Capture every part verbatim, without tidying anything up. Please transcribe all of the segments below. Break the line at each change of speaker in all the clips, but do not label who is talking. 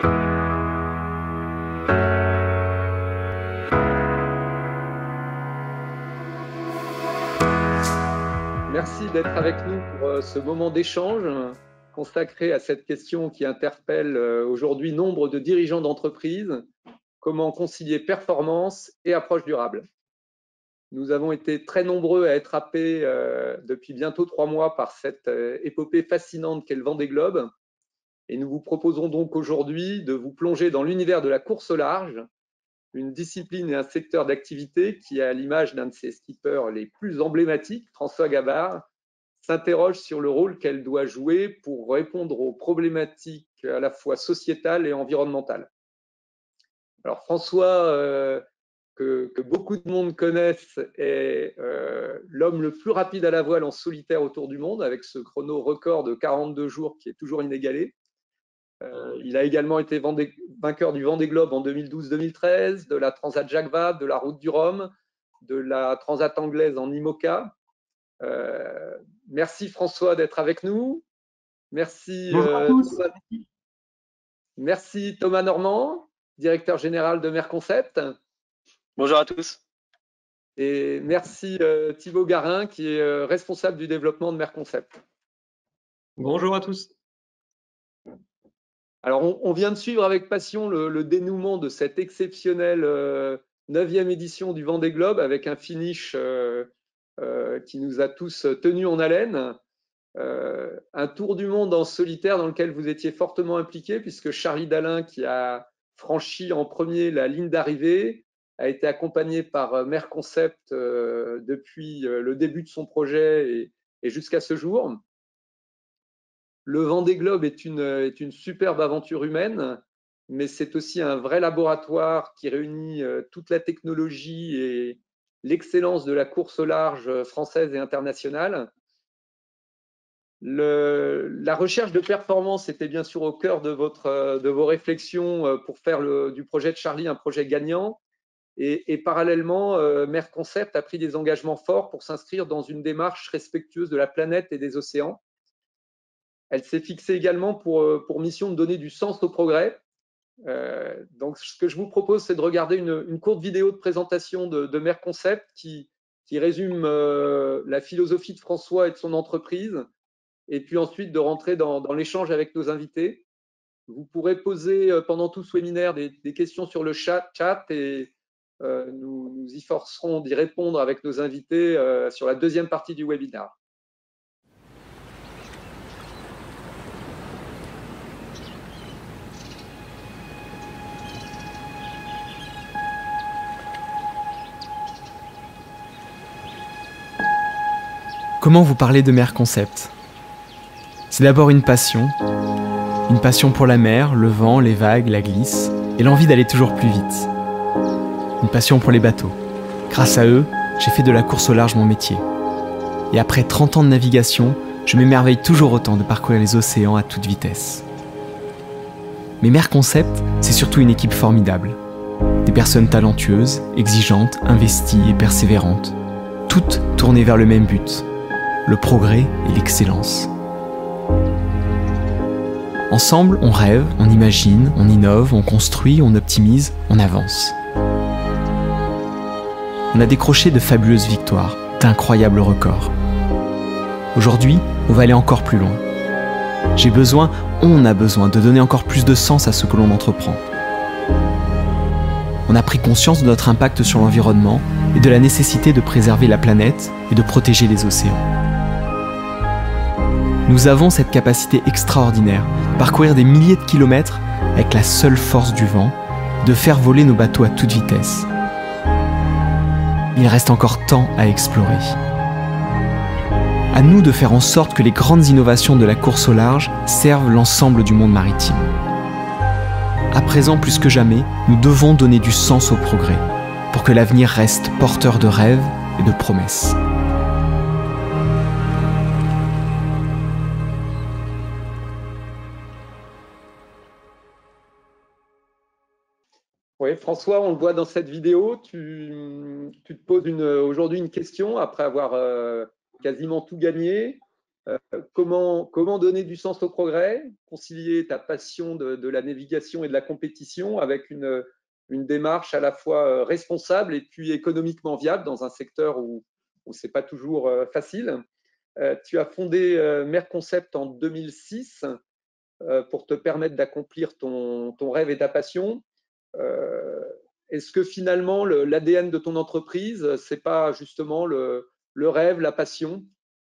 Merci d'être avec nous pour ce moment d'échange consacré à cette question qui interpelle aujourd'hui nombre de dirigeants d'entreprise. Comment concilier performance et approche durable? Nous avons été très nombreux à être happés depuis bientôt trois mois par cette épopée fascinante qu'est le Vendée Globe. Et nous vous proposons donc aujourd'hui de vous plonger dans l'univers de la course au large, une discipline et un secteur d'activité qui, à l'image d'un de ses skippers les plus emblématiques, François Gabard, s'interroge sur le rôle qu'elle doit jouer pour répondre aux problématiques à la fois sociétales et environnementales. Alors François, euh, que, que beaucoup de monde connaissent, est euh, l'homme le plus rapide à la voile en solitaire autour du monde, avec ce chrono record de quarante-deux jours qui est toujours inégalé. Euh, il a également été Vendée, vainqueur du Vendée Globe en deux mille douze deux mille treize, de la Transat Jacques Vabre, de la Route du Rhum, de la Transat anglaise en IMOCA. Euh, merci François d'être avec nous. Merci, euh, Thomas, merci Thomas Normand, directeur général de Merconcept.
Bonjour à tous.
Et merci euh, Thibaut Garin, qui est euh, responsable du développement de Merconcept.
Bonjour à tous.
Alors, on, on vient de suivre avec passion le, le dénouement de cette exceptionnelle euh, neuvième édition du Vendée Globe avec un finish euh, euh, qui nous a tous tenus en haleine. Euh, un tour du monde en solitaire dans lequel vous étiez fortement impliqué, puisque Charlie Dalin, qui a franchi en premier la ligne d'arrivée, a été accompagné par Merconcept euh, depuis le début de son projet et, et jusqu'à ce jour. Le Vendée Globe est une, est une superbe aventure humaine, mais c'est aussi un vrai laboratoire qui réunit toute la technologie et l'excellence de la course au large française et internationale. Le, la recherche de performance était bien sûr au cœur de, votre, de vos réflexions pour faire le, du projet de Charlie un projet gagnant. Et, et parallèlement, euh, Merconcept a pris des engagements forts pour s'inscrire dans une démarche respectueuse de la planète et des océans. Elle s'est fixée également pour, pour mission de donner du sens au progrès. Euh, donc, ce que je vous propose, c'est de regarder une, une courte vidéo de présentation de, de Merconcept qui, qui résume euh, la philosophie de François et de son entreprise, et puis ensuite de rentrer dans, dans l'échange avec nos invités. Vous pourrez poser pendant tout ce webinaire des, des questions sur le chat, chat et euh, nous nous y forcerons d'y répondre avec nos invités euh, sur la deuxième partie du webinaire.
Comment vous parler de Merconcept? C'est d'abord une passion, une passion pour la mer, le vent, les vagues, la glisse, et l'envie d'aller toujours plus vite. Une passion pour les bateaux. Grâce à eux, j'ai fait de la course au large mon métier. Et après trente ans de navigation, je m'émerveille toujours autant de parcourir les océans à toute vitesse. Mais Merconcept, c'est surtout une équipe formidable. Des personnes talentueuses, exigeantes, investies et persévérantes. Toutes tournées vers le même but, le progrès et l'excellence. Ensemble, on rêve, on imagine, on innove, on construit, on optimise, on avance. On a décroché de fabuleuses victoires, d'incroyables records. Aujourd'hui, on va aller encore plus loin. J'ai besoin, on a besoin de donner encore plus de sens à ce que l'on entreprend. On a pris conscience de notre impact sur l'environnement et de la nécessité de préserver la planète et de protéger les océans. Nous avons cette capacité extraordinaire de parcourir des milliers de kilomètres avec la seule force du vent, de faire voler nos bateaux à toute vitesse. Il reste encore tant à explorer. À nous de faire en sorte que les grandes innovations de la course au large servent l'ensemble du monde maritime. À présent plus que jamais, nous devons donner du sens au progrès pour que l'avenir reste porteur de rêves et de promesses.
Oui, François, on le voit dans cette vidéo, tu, tu te poses aujourd'hui une question après avoir euh, quasiment tout gagné. Euh, comment, comment donner du sens au progrès, concilier ta passion de, de la navigation et de la compétition avec une, une démarche à la fois responsable et puis économiquement viable dans un secteur où, où ce n'est pas toujours facile. Euh, tu as fondé euh, Merconcept en deux mille six euh, pour te permettre d'accomplir ton, ton rêve et ta passion. Euh, Est-ce que finalement l'A D N de ton entreprise, ce n'est pas justement le, le rêve, la passion?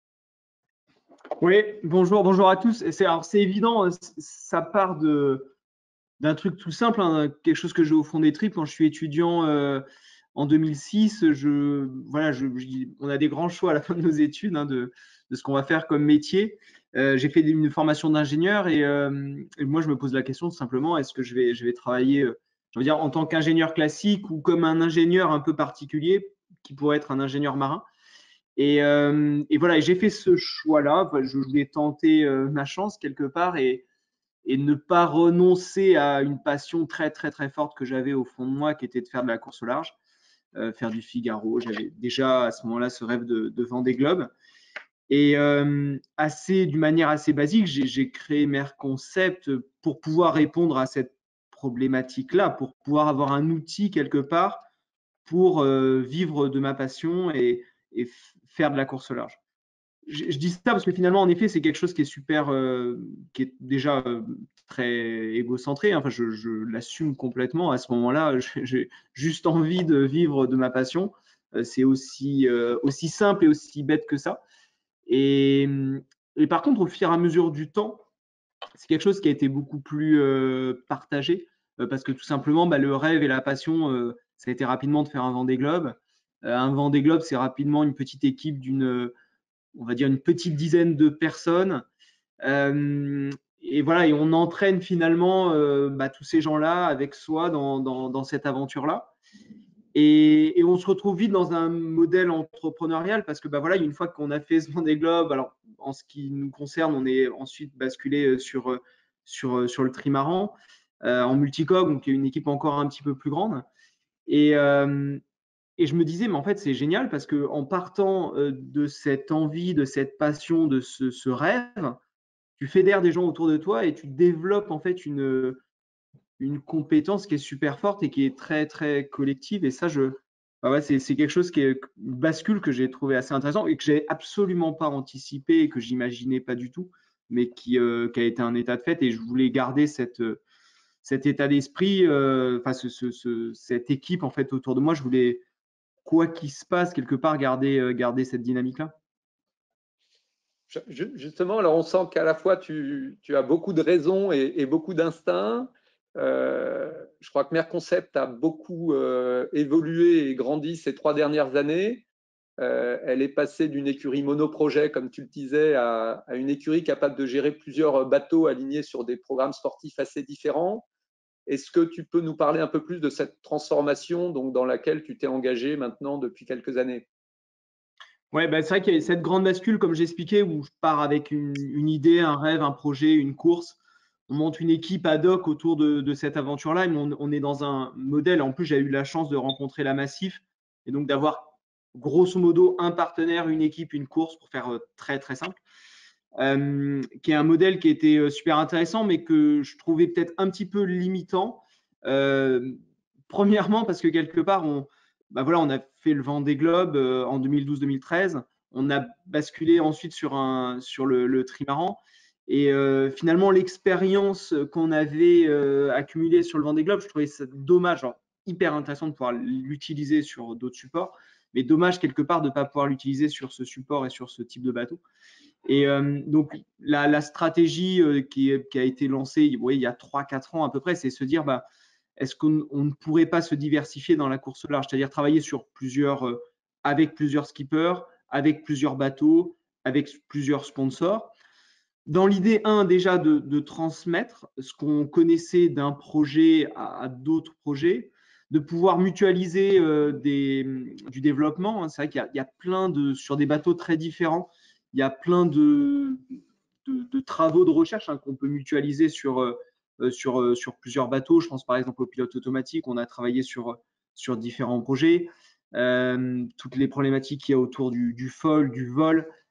Oui, bonjour, bonjour à tous. C'est, alors c'est évident, ça part de d'un truc tout simple, hein, quelque chose que j'ai au fond des tripes quand je suis étudiant euh, en deux mille six. Je, voilà, je, je, on a des grands choix à la fin de nos études hein, de, de ce qu'on va faire comme métier. Euh, j'ai fait une formation d'ingénieur et, euh, et moi je me pose la question tout simplement, est-ce que je vais, je vais travailler, euh, je veux dire, en tant qu'ingénieur classique ou comme un ingénieur un peu particulier qui pourrait être un ingénieur marin? Et, euh, et voilà, j'ai fait ce choix-là. Je voulais tenter euh, ma chance quelque part et, et ne pas renoncer à une passion très, très, très forte que j'avais au fond de moi, qui était de faire de la course au large, euh, faire du Figaro. J'avais déjà à ce moment-là ce rêve de, de Vendée Globe. Et euh, assez, d'une manière assez basique, j'ai créé Merconcept pour pouvoir répondre à cette problématique-là, pour pouvoir avoir un outil quelque part pour euh, vivre de ma passion et, et faire de la course au large. Je, je dis ça parce que finalement, en effet, c'est quelque chose qui est super, euh, qui est déjà euh, très égocentré. Enfin, je, je l'assume complètement. À ce moment-là, j'ai juste envie de vivre de ma passion. Euh, c'est aussi, euh, aussi simple et aussi bête que ça. Et, et par contre, au fur et à mesure du temps, c'est quelque chose qui a été beaucoup plus euh, partagé euh, parce que tout simplement, bah, le rêve et la passion, euh, ça a été rapidement de faire un Vendée Globe. Euh, un Vendée Globe, c'est rapidement une petite équipe d'une, on va dire, une petite dizaine de personnes. Euh, et voilà, et on entraîne finalement euh, bah, tous ces gens-là avec soi dans, dans, dans cette aventure-là. Et, et, on se retrouve vite dans un modèle entrepreneurial parce que bah, voilà, une fois qu'on a fait ce Vendée Globe, alors en ce qui nous concerne, on est ensuite basculé sur, sur, sur le trimaran euh, en multicoque, donc une équipe encore un petit peu plus grande. Et, euh, et je me disais, mais en fait, c'est génial parce qu'en partant de cette envie, de cette passion, de ce, ce rêve, tu fédères des gens autour de toi et tu développes en fait une, une compétence qui est super forte et qui est très, très collective. Et ça, je, bah ouais, c'est, c'est quelque chose qui est une bascule que j'ai trouvé assez intéressant et que j'ai absolument pas anticipé et que j'imaginais pas du tout, mais qui, euh, qui a été un état de fait. Et je voulais garder cette, cet état d'esprit, euh, enfin, ce, ce, ce, cette équipe en fait autour de moi. Je voulais, quoi qu'il se passe, quelque part, garder, euh, garder cette dynamique-là.
Justement, alors on sent qu'à la fois tu, tu as beaucoup de raisons et, et beaucoup d'instincts. Euh, je crois que Merconcept a beaucoup euh, évolué et grandi ces trois dernières années. Euh, elle est passée d'une écurie monoprojet, comme tu le disais, à, à une écurie capable de gérer plusieurs bateaux alignés sur des programmes sportifs assez différents. Est-ce que tu peux nous parler un peu plus de cette transformation donc, dans laquelle tu t'es engagé maintenant depuis quelques années?
Ouais, bah, c'est vrai qu'il y a cette grande bascule, comme j'expliquais, où je pars avec une, une idée, un rêve, un projet, une course. On monte une équipe ad hoc autour de, de cette aventure-là. Et on, on est dans un modèle. En plus, j'ai eu la chance de rencontrer la Massif et donc d'avoir grosso modo un partenaire, une équipe, une course, pour faire très, très simple. Euh, qui est un modèle qui était super intéressant, mais que je trouvais peut-être un petit peu limitant. Euh, premièrement, parce que quelque part, on, bah voilà, on a fait le Vendée Globe euh, en deux mille douze deux mille treize. On a basculé ensuite sur, un, sur le, le trimaran. Et euh, finalement, l'expérience qu'on avait euh, accumulée sur le Vendée Globe, je trouvais ça dommage, genre, hyper intéressant de pouvoir l'utiliser sur d'autres supports, mais dommage quelque part de ne pas pouvoir l'utiliser sur ce support et sur ce type de bateau. Et euh, donc, la, la stratégie euh, qui, qui a été lancée ouais, il y a trois quatre ans à peu près, c'est se dire, bah, est-ce qu'on on ne pourrait pas se diversifier dans la course au large, c'est-à-dire travailler sur plusieurs, euh, avec plusieurs skippers, avec plusieurs bateaux, avec plusieurs sponsors. Dans l'idée, un, déjà de, de transmettre ce qu'on connaissait d'un projet à, à d'autres projets, de pouvoir mutualiser euh, des, du développement. Hein. C'est vrai qu'il y a, il y a plein de, sur des bateaux très différents, il y a plein de, de, de travaux de recherche hein, qu'on peut mutualiser sur, euh, sur, euh, sur plusieurs bateaux. Je pense par exemple au pilote automatique. On a travaillé sur, sur différents projets. Euh, toutes les problématiques qu'il y a autour du, du foil, du vol,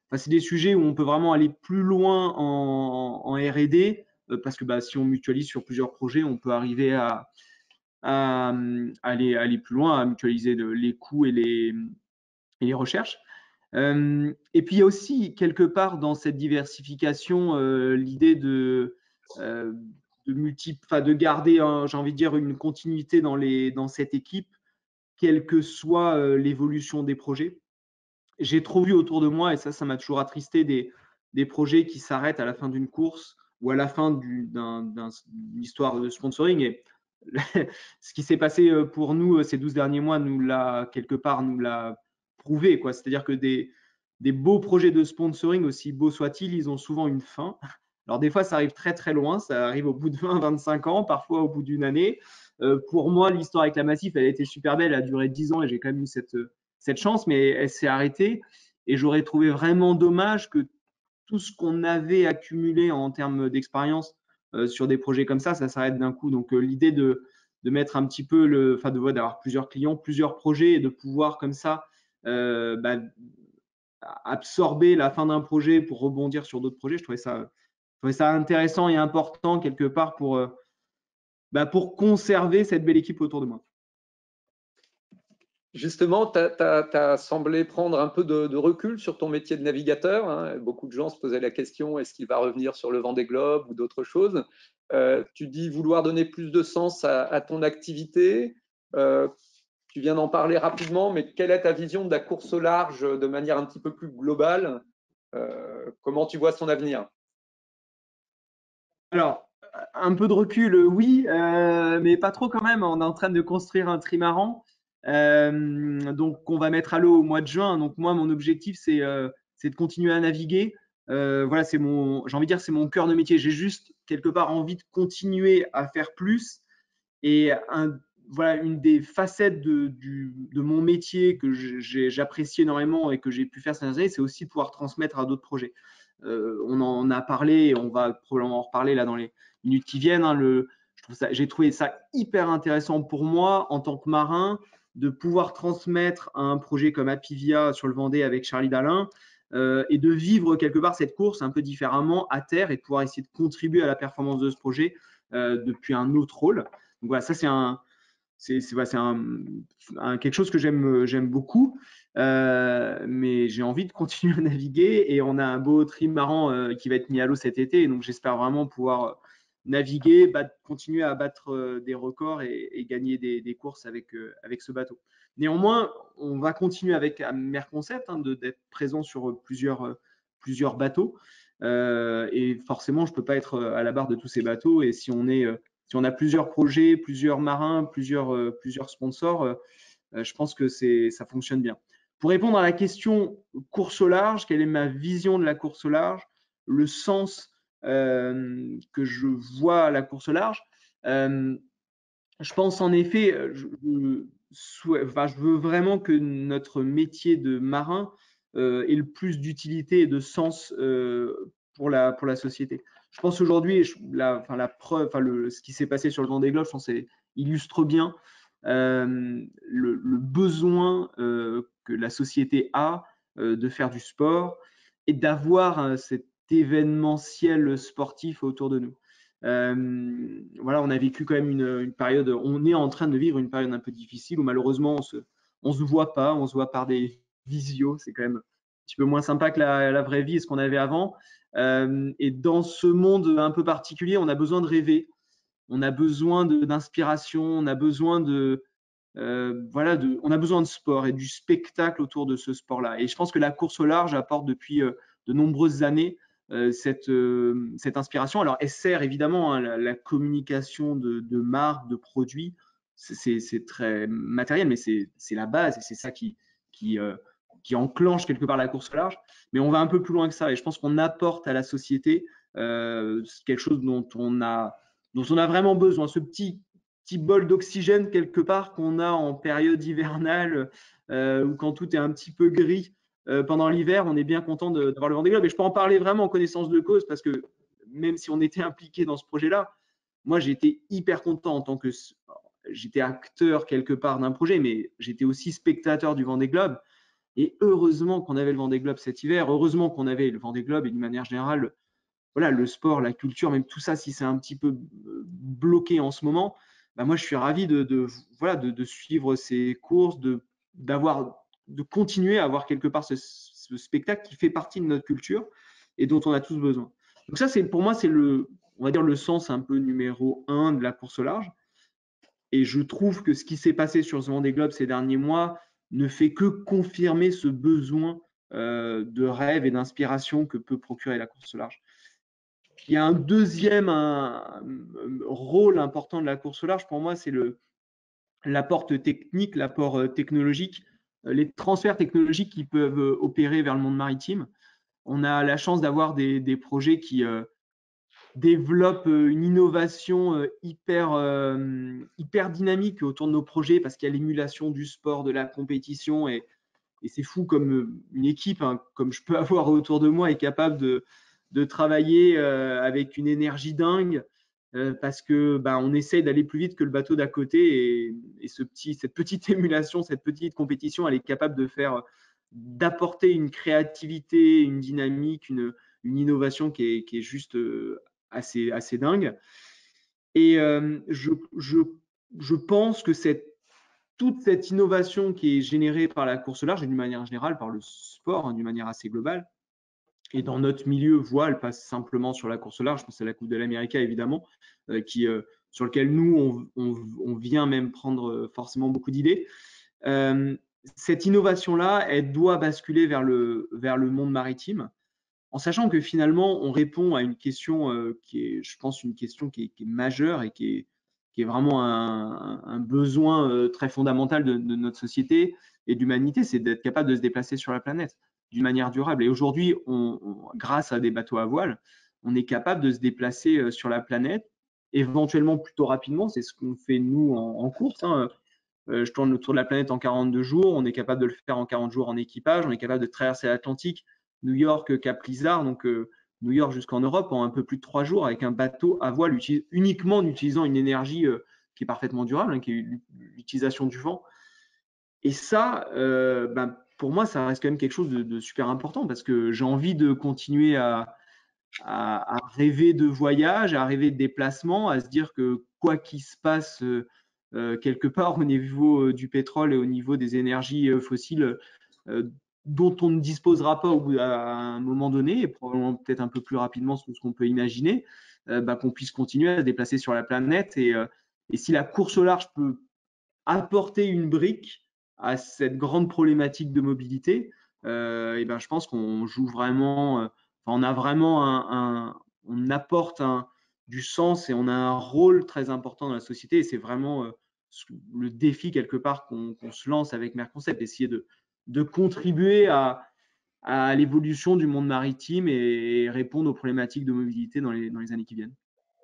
enfin, c'est des sujets où on peut vraiment aller plus loin en, en R et D, euh, parce que bah, si on mutualise sur plusieurs projets, on peut arriver à, à, à aller, aller plus loin, à mutualiser le, les coûts et les, et les recherches. Euh, et puis il y a aussi quelque part dans cette diversification euh, l'idée de, euh, de, multi, de garder, hein, j'ai envie de dire, une continuité dans, les, dans cette équipe, quelle que soit euh, l'évolution des projets. J'ai trop vu autour de moi, et ça, ça m'a toujours attristé, des, des projets qui s'arrêtent à la fin d'une course ou à la fin d'une un, histoire de sponsoring. Et ce qui s'est passé pour nous ces douze derniers mois nous l'a quelque part nous l'a prouvé, quoi. C'est-à-dire que des, des beaux projets de sponsoring, aussi beaux soient-ils, ils ont souvent une fin. Alors des fois, ça arrive très très loin, ça arrive au bout de vingt à vingt-cinq ans, parfois au bout d'une année. Euh, pour moi, l'histoire avec la Massif, elle a été super belle, elle a duré dix ans et j'ai quand même eu cette, cette chance, mais elle s'est arrêtée. Et j'aurais trouvé vraiment dommage que tout ce qu'on avait accumulé en termes d'expérience euh, sur des projets comme ça, ça s'arrête d'un coup. Donc euh, l'idée de, de mettre un petit peu, le, enfin de d'avoir plusieurs clients, plusieurs projets et de pouvoir comme ça euh, bah, absorber la fin d'un projet pour rebondir sur d'autres projets, je trouvais ça, je trouvais ça intéressant et important quelque part pour, euh, bah, pour conserver cette belle équipe autour de moi.
Justement, tu as semblé prendre un peu de, de recul sur ton métier de navigateur. Hein. Beaucoup de gens se posaient la question, est-ce qu'il va revenir sur le Vendée Globe ou d'autres choses? euh, Tu dis vouloir donner plus de sens à, à ton activité. Euh, tu viens d'en parler rapidement, mais quelle est ta vision de la course au large de manière un petit peu plus globale? euh, Comment tu vois son avenir?
Alors, un peu de recul, oui, euh, mais pas trop quand même. On est en train de construire un trimaran. Euh, donc, on va mettre à l'eau au mois de juin. Donc, moi, mon objectif, c'est euh, de continuer à naviguer. Euh, voilà, c'est mon, j'ai envie de dire, c'est mon cœur de métier. J'ai juste quelque part envie de continuer à faire plus. Et un, voilà, une des facettes de, du, de mon métier que j'apprécie énormément et que j'ai pu faire ces dernières années, c'est aussi de pouvoir transmettre à d'autres projets. Euh, on en a parlé et on va probablement en reparler là dans les minutes qui viennent. Hein, le, j'ai trouvé ça hyper intéressant pour moi en tant que marin de pouvoir transmettre un projet comme Apivia sur le Vendée avec Charlie Dalin euh, et de vivre quelque part cette course un peu différemment à terre et de pouvoir essayer de contribuer à la performance de ce projet euh, depuis un autre rôle. Donc voilà, ça c'est un, c'est un, un, quelque chose que j'aime beaucoup, euh, mais j'ai envie de continuer à naviguer et on a un beau trimaran euh, qui va être mis à l'eau cet été, et donc j'espère vraiment pouvoir naviguer, battre, continuer à battre euh, des records et, et gagner des, des courses avec, euh, avec ce bateau. Néanmoins, on va continuer avec Merconcept hein, d'être présent sur plusieurs, plusieurs bateaux euh, et forcément, je ne peux pas être à la barre de tous ces bateaux, et si on est si on a plusieurs projets, plusieurs marins, plusieurs, euh, plusieurs sponsors, euh, je pense que ça fonctionne bien. Pour répondre à la question course au large, quelle est ma vision de la course au large, le sens euh, que je vois à la course au large, euh, je pense en effet, je, je, enfin, je veux vraiment que notre métier de marin euh, ait le plus d'utilité et de sens euh, pour, la, pour la société. Je pense aujourd'hui, la, enfin, la preuve, enfin, le, ce qui s'est passé sur le Vendée Globe, je pense, illustre bien euh, le, le besoin euh, que la société a euh, de faire du sport et d'avoir euh, cet événementiel sportif autour de nous. Euh, voilà, on a vécu quand même une, une période, on est en train de vivre une période un peu difficile où malheureusement on se, on se voit pas, on se voit par des visios, c'est quand même un petit peu moins sympa que la, la vraie vie et ce qu'on avait avant. Euh, et dans ce monde un peu particulier, on a besoin de rêver, on a besoin d'inspiration, on a besoin de, euh, voilà, de, on a besoin de sport et du spectacle autour de ce sport-là. Et je pense que la course au large apporte depuis euh, de nombreuses années euh, cette, euh, cette inspiration. Alors, elle sert évidemment hein, la, la communication de, de marques, de produits, c'est très matériel, mais c'est la base et c'est ça qui, qui, euh, qui enclenche quelque part la course au large. Mais on va un peu plus loin que ça et je pense qu'on apporte à la société euh, quelque chose dont on a, dont on a vraiment besoin. Ce petit petit bol d'oxygène quelque part qu'on a en période hivernale euh, ou quand tout est un petit peu gris euh, pendant l'hiver, on est bien content d'avoir le Vendée Globe. Et je peux en parler vraiment en connaissance de cause parce que même si on était impliqué dans ce projet-là, moi j'ai été hyper content en tant que j'étais acteur quelque part d'un projet, mais j'étais aussi spectateur du Vendée Globe. Et heureusement qu'on avait le Vendée Globe cet hiver, heureusement qu'on avait le Vendée Globe et d'une manière générale, voilà, le sport, la culture, même tout ça, si c'est un petit peu bloqué en ce moment, bah moi je suis ravi de, de, voilà, de, de suivre ces courses, de, d'avoir, de continuer à avoir quelque part ce, ce spectacle qui fait partie de notre culture et dont on a tous besoin. Donc ça, c'est, pour moi, c'est le, on va dire le sens un peu numéro un de la course au large. Et je trouve que ce qui s'est passé sur ce Vendée Globe ces derniers mois ne fait que confirmer ce besoin euh, de rêve et d'inspiration que peut procurer la course au large. Il y a un deuxième un, un rôle important de la course au large, pour moi, c'est le, l'apport technique, l'apport technologique, les transferts technologiques qui peuvent opérer vers le monde maritime. On a la chance d'avoir des, des projets qui euh, développent une innovation hyper, euh, hyper dynamique autour de nos projets parce qu'il y a l'émulation du sport, de la compétition et, et c'est fou comme une équipe, hein, comme je peux avoir autour de moi, est capable de, de travailler euh, avec une énergie dingue euh, parce que bah, on essaye d'aller plus vite que le bateau d'à côté et, et ce petit, cette petite émulation, cette petite compétition, elle est capable de faire, d'apporter une créativité, une dynamique, une, une innovation qui est, qui est juste assez, assez dingue. Et euh, je, je, je pense que cette toute cette innovation qui est générée par la course au large et d'une manière générale par le sport, hein, d'une manière assez globale, et dans notre milieu, voile passe simplement sur la course au large, je pense à la Coupe de l'Amérique évidemment, euh, qui, euh, sur lequel nous, on, on, on vient même prendre forcément beaucoup d'idées. Euh, cette innovation-là, elle doit basculer vers le, vers le monde maritime, en sachant que finalement, on répond à une question euh, qui est, je pense, une question qui est, qui est majeure et qui est, qui est vraiment un, un besoin euh, très fondamental de, de notre société et de l'humanité, c'est d'être capable de se déplacer sur la planète d'une manière durable. Et aujourd'hui, on, on, grâce à des bateaux à voile, on est capable de se déplacer euh, sur la planète, éventuellement plutôt rapidement. C'est ce qu'on fait nous en, en course. Hein. Euh, je tourne autour de la planète en quarante-deux jours. On est capable de le faire en quarante jours en équipage. On est capable de traverser l'Atlantique, New York, Cap Lizard, donc euh, New York jusqu'en Europe en un peu plus de trois jours avec un bateau à voile uniquement en utilisant une énergie euh, qui est parfaitement durable, hein, qui est l'utilisation du vent. Et ça, euh, ben, pour moi, ça reste quand même quelque chose de, de super important parce que j'ai envie de continuer à, à, à rêver de voyage, à rêver de déplacement, à se dire que quoi qu'il se passe euh, euh, quelque part au niveau du pétrole et au niveau des énergies euh, fossiles, euh, dont on ne disposera pas au bout, à un moment donné, et probablement peut-être un peu plus rapidement que ce qu'on peut imaginer, euh, bah, qu'on puisse continuer à se déplacer sur la planète. Et, euh, et si la course au large peut apporter une brique à cette grande problématique de mobilité, euh, et ben, je pense qu'on joue vraiment, euh, on a vraiment un, un on apporte un, du sens et on a un rôle très important dans la société. Et c'est vraiment euh, le défi quelque part qu'on qu'on se lance avec Merconcept, d'essayer de de contribuer à, à l'évolution du monde maritime et répondre aux problématiques de mobilité dans les, dans les années qui viennent.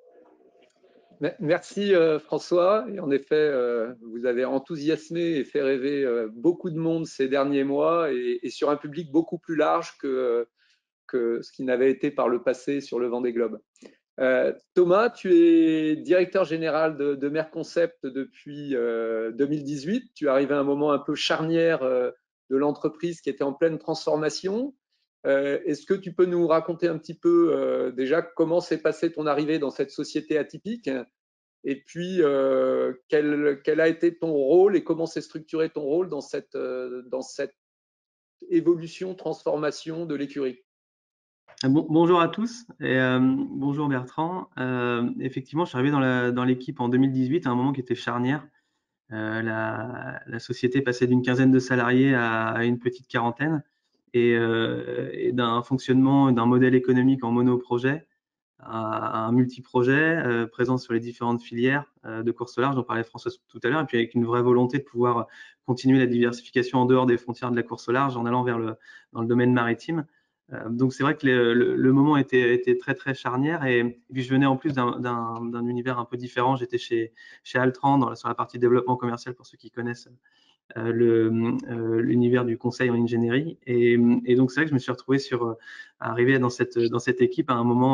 Merci euh, François. Et en effet, euh, vous avez enthousiasmé et fait rêver euh, beaucoup de monde ces derniers mois et, et sur un public beaucoup plus large que, que ce qui n'avait été par le passé sur le Vendée Globe. Euh, Thomas, tu es directeur général de, de Merconcept depuis euh, deux mille dix-huit. Tu arrives à un moment un peu charnière euh, de l'entreprise qui était en pleine transformation. Euh, Est-ce que tu peux nous raconter un petit peu euh, déjà comment s'est passée ton arrivée dans cette société atypique et puis euh, quel, quel a été ton rôle et comment s'est structuré ton rôle dans cette, euh, dans cette évolution, transformation de l'écurie?
Bon, bonjour à tous et euh, bonjour Bertrand. Euh, effectivement, je suis arrivé dans l'équipe en deux mille dix-huit à un moment qui était charnière. Euh, la, la société passait d'une quinzaine de salariés à, à une petite quarantaine et, euh, et d'un fonctionnement, d'un modèle économique en monoprojet à, à un multiprojet euh, présent sur les différentes filières euh, de course au large. J'en parlait François tout à l'heure, et puis avec une vraie volonté de pouvoir continuer la diversification en dehors des frontières de la course au large en allant vers le, dans le domaine maritime. Donc c'est vrai que le, le, le moment était, était très très charnière et, et puis je venais en plus d'un univers un peu différent. J'étais chez, chez Altran dans la, sur la partie développement commercial pour ceux qui connaissent euh, l'univers euh, du conseil en ingénierie et, et donc c'est vrai que je me suis retrouvé sur euh, arrivé dans cette dans cette équipe à un moment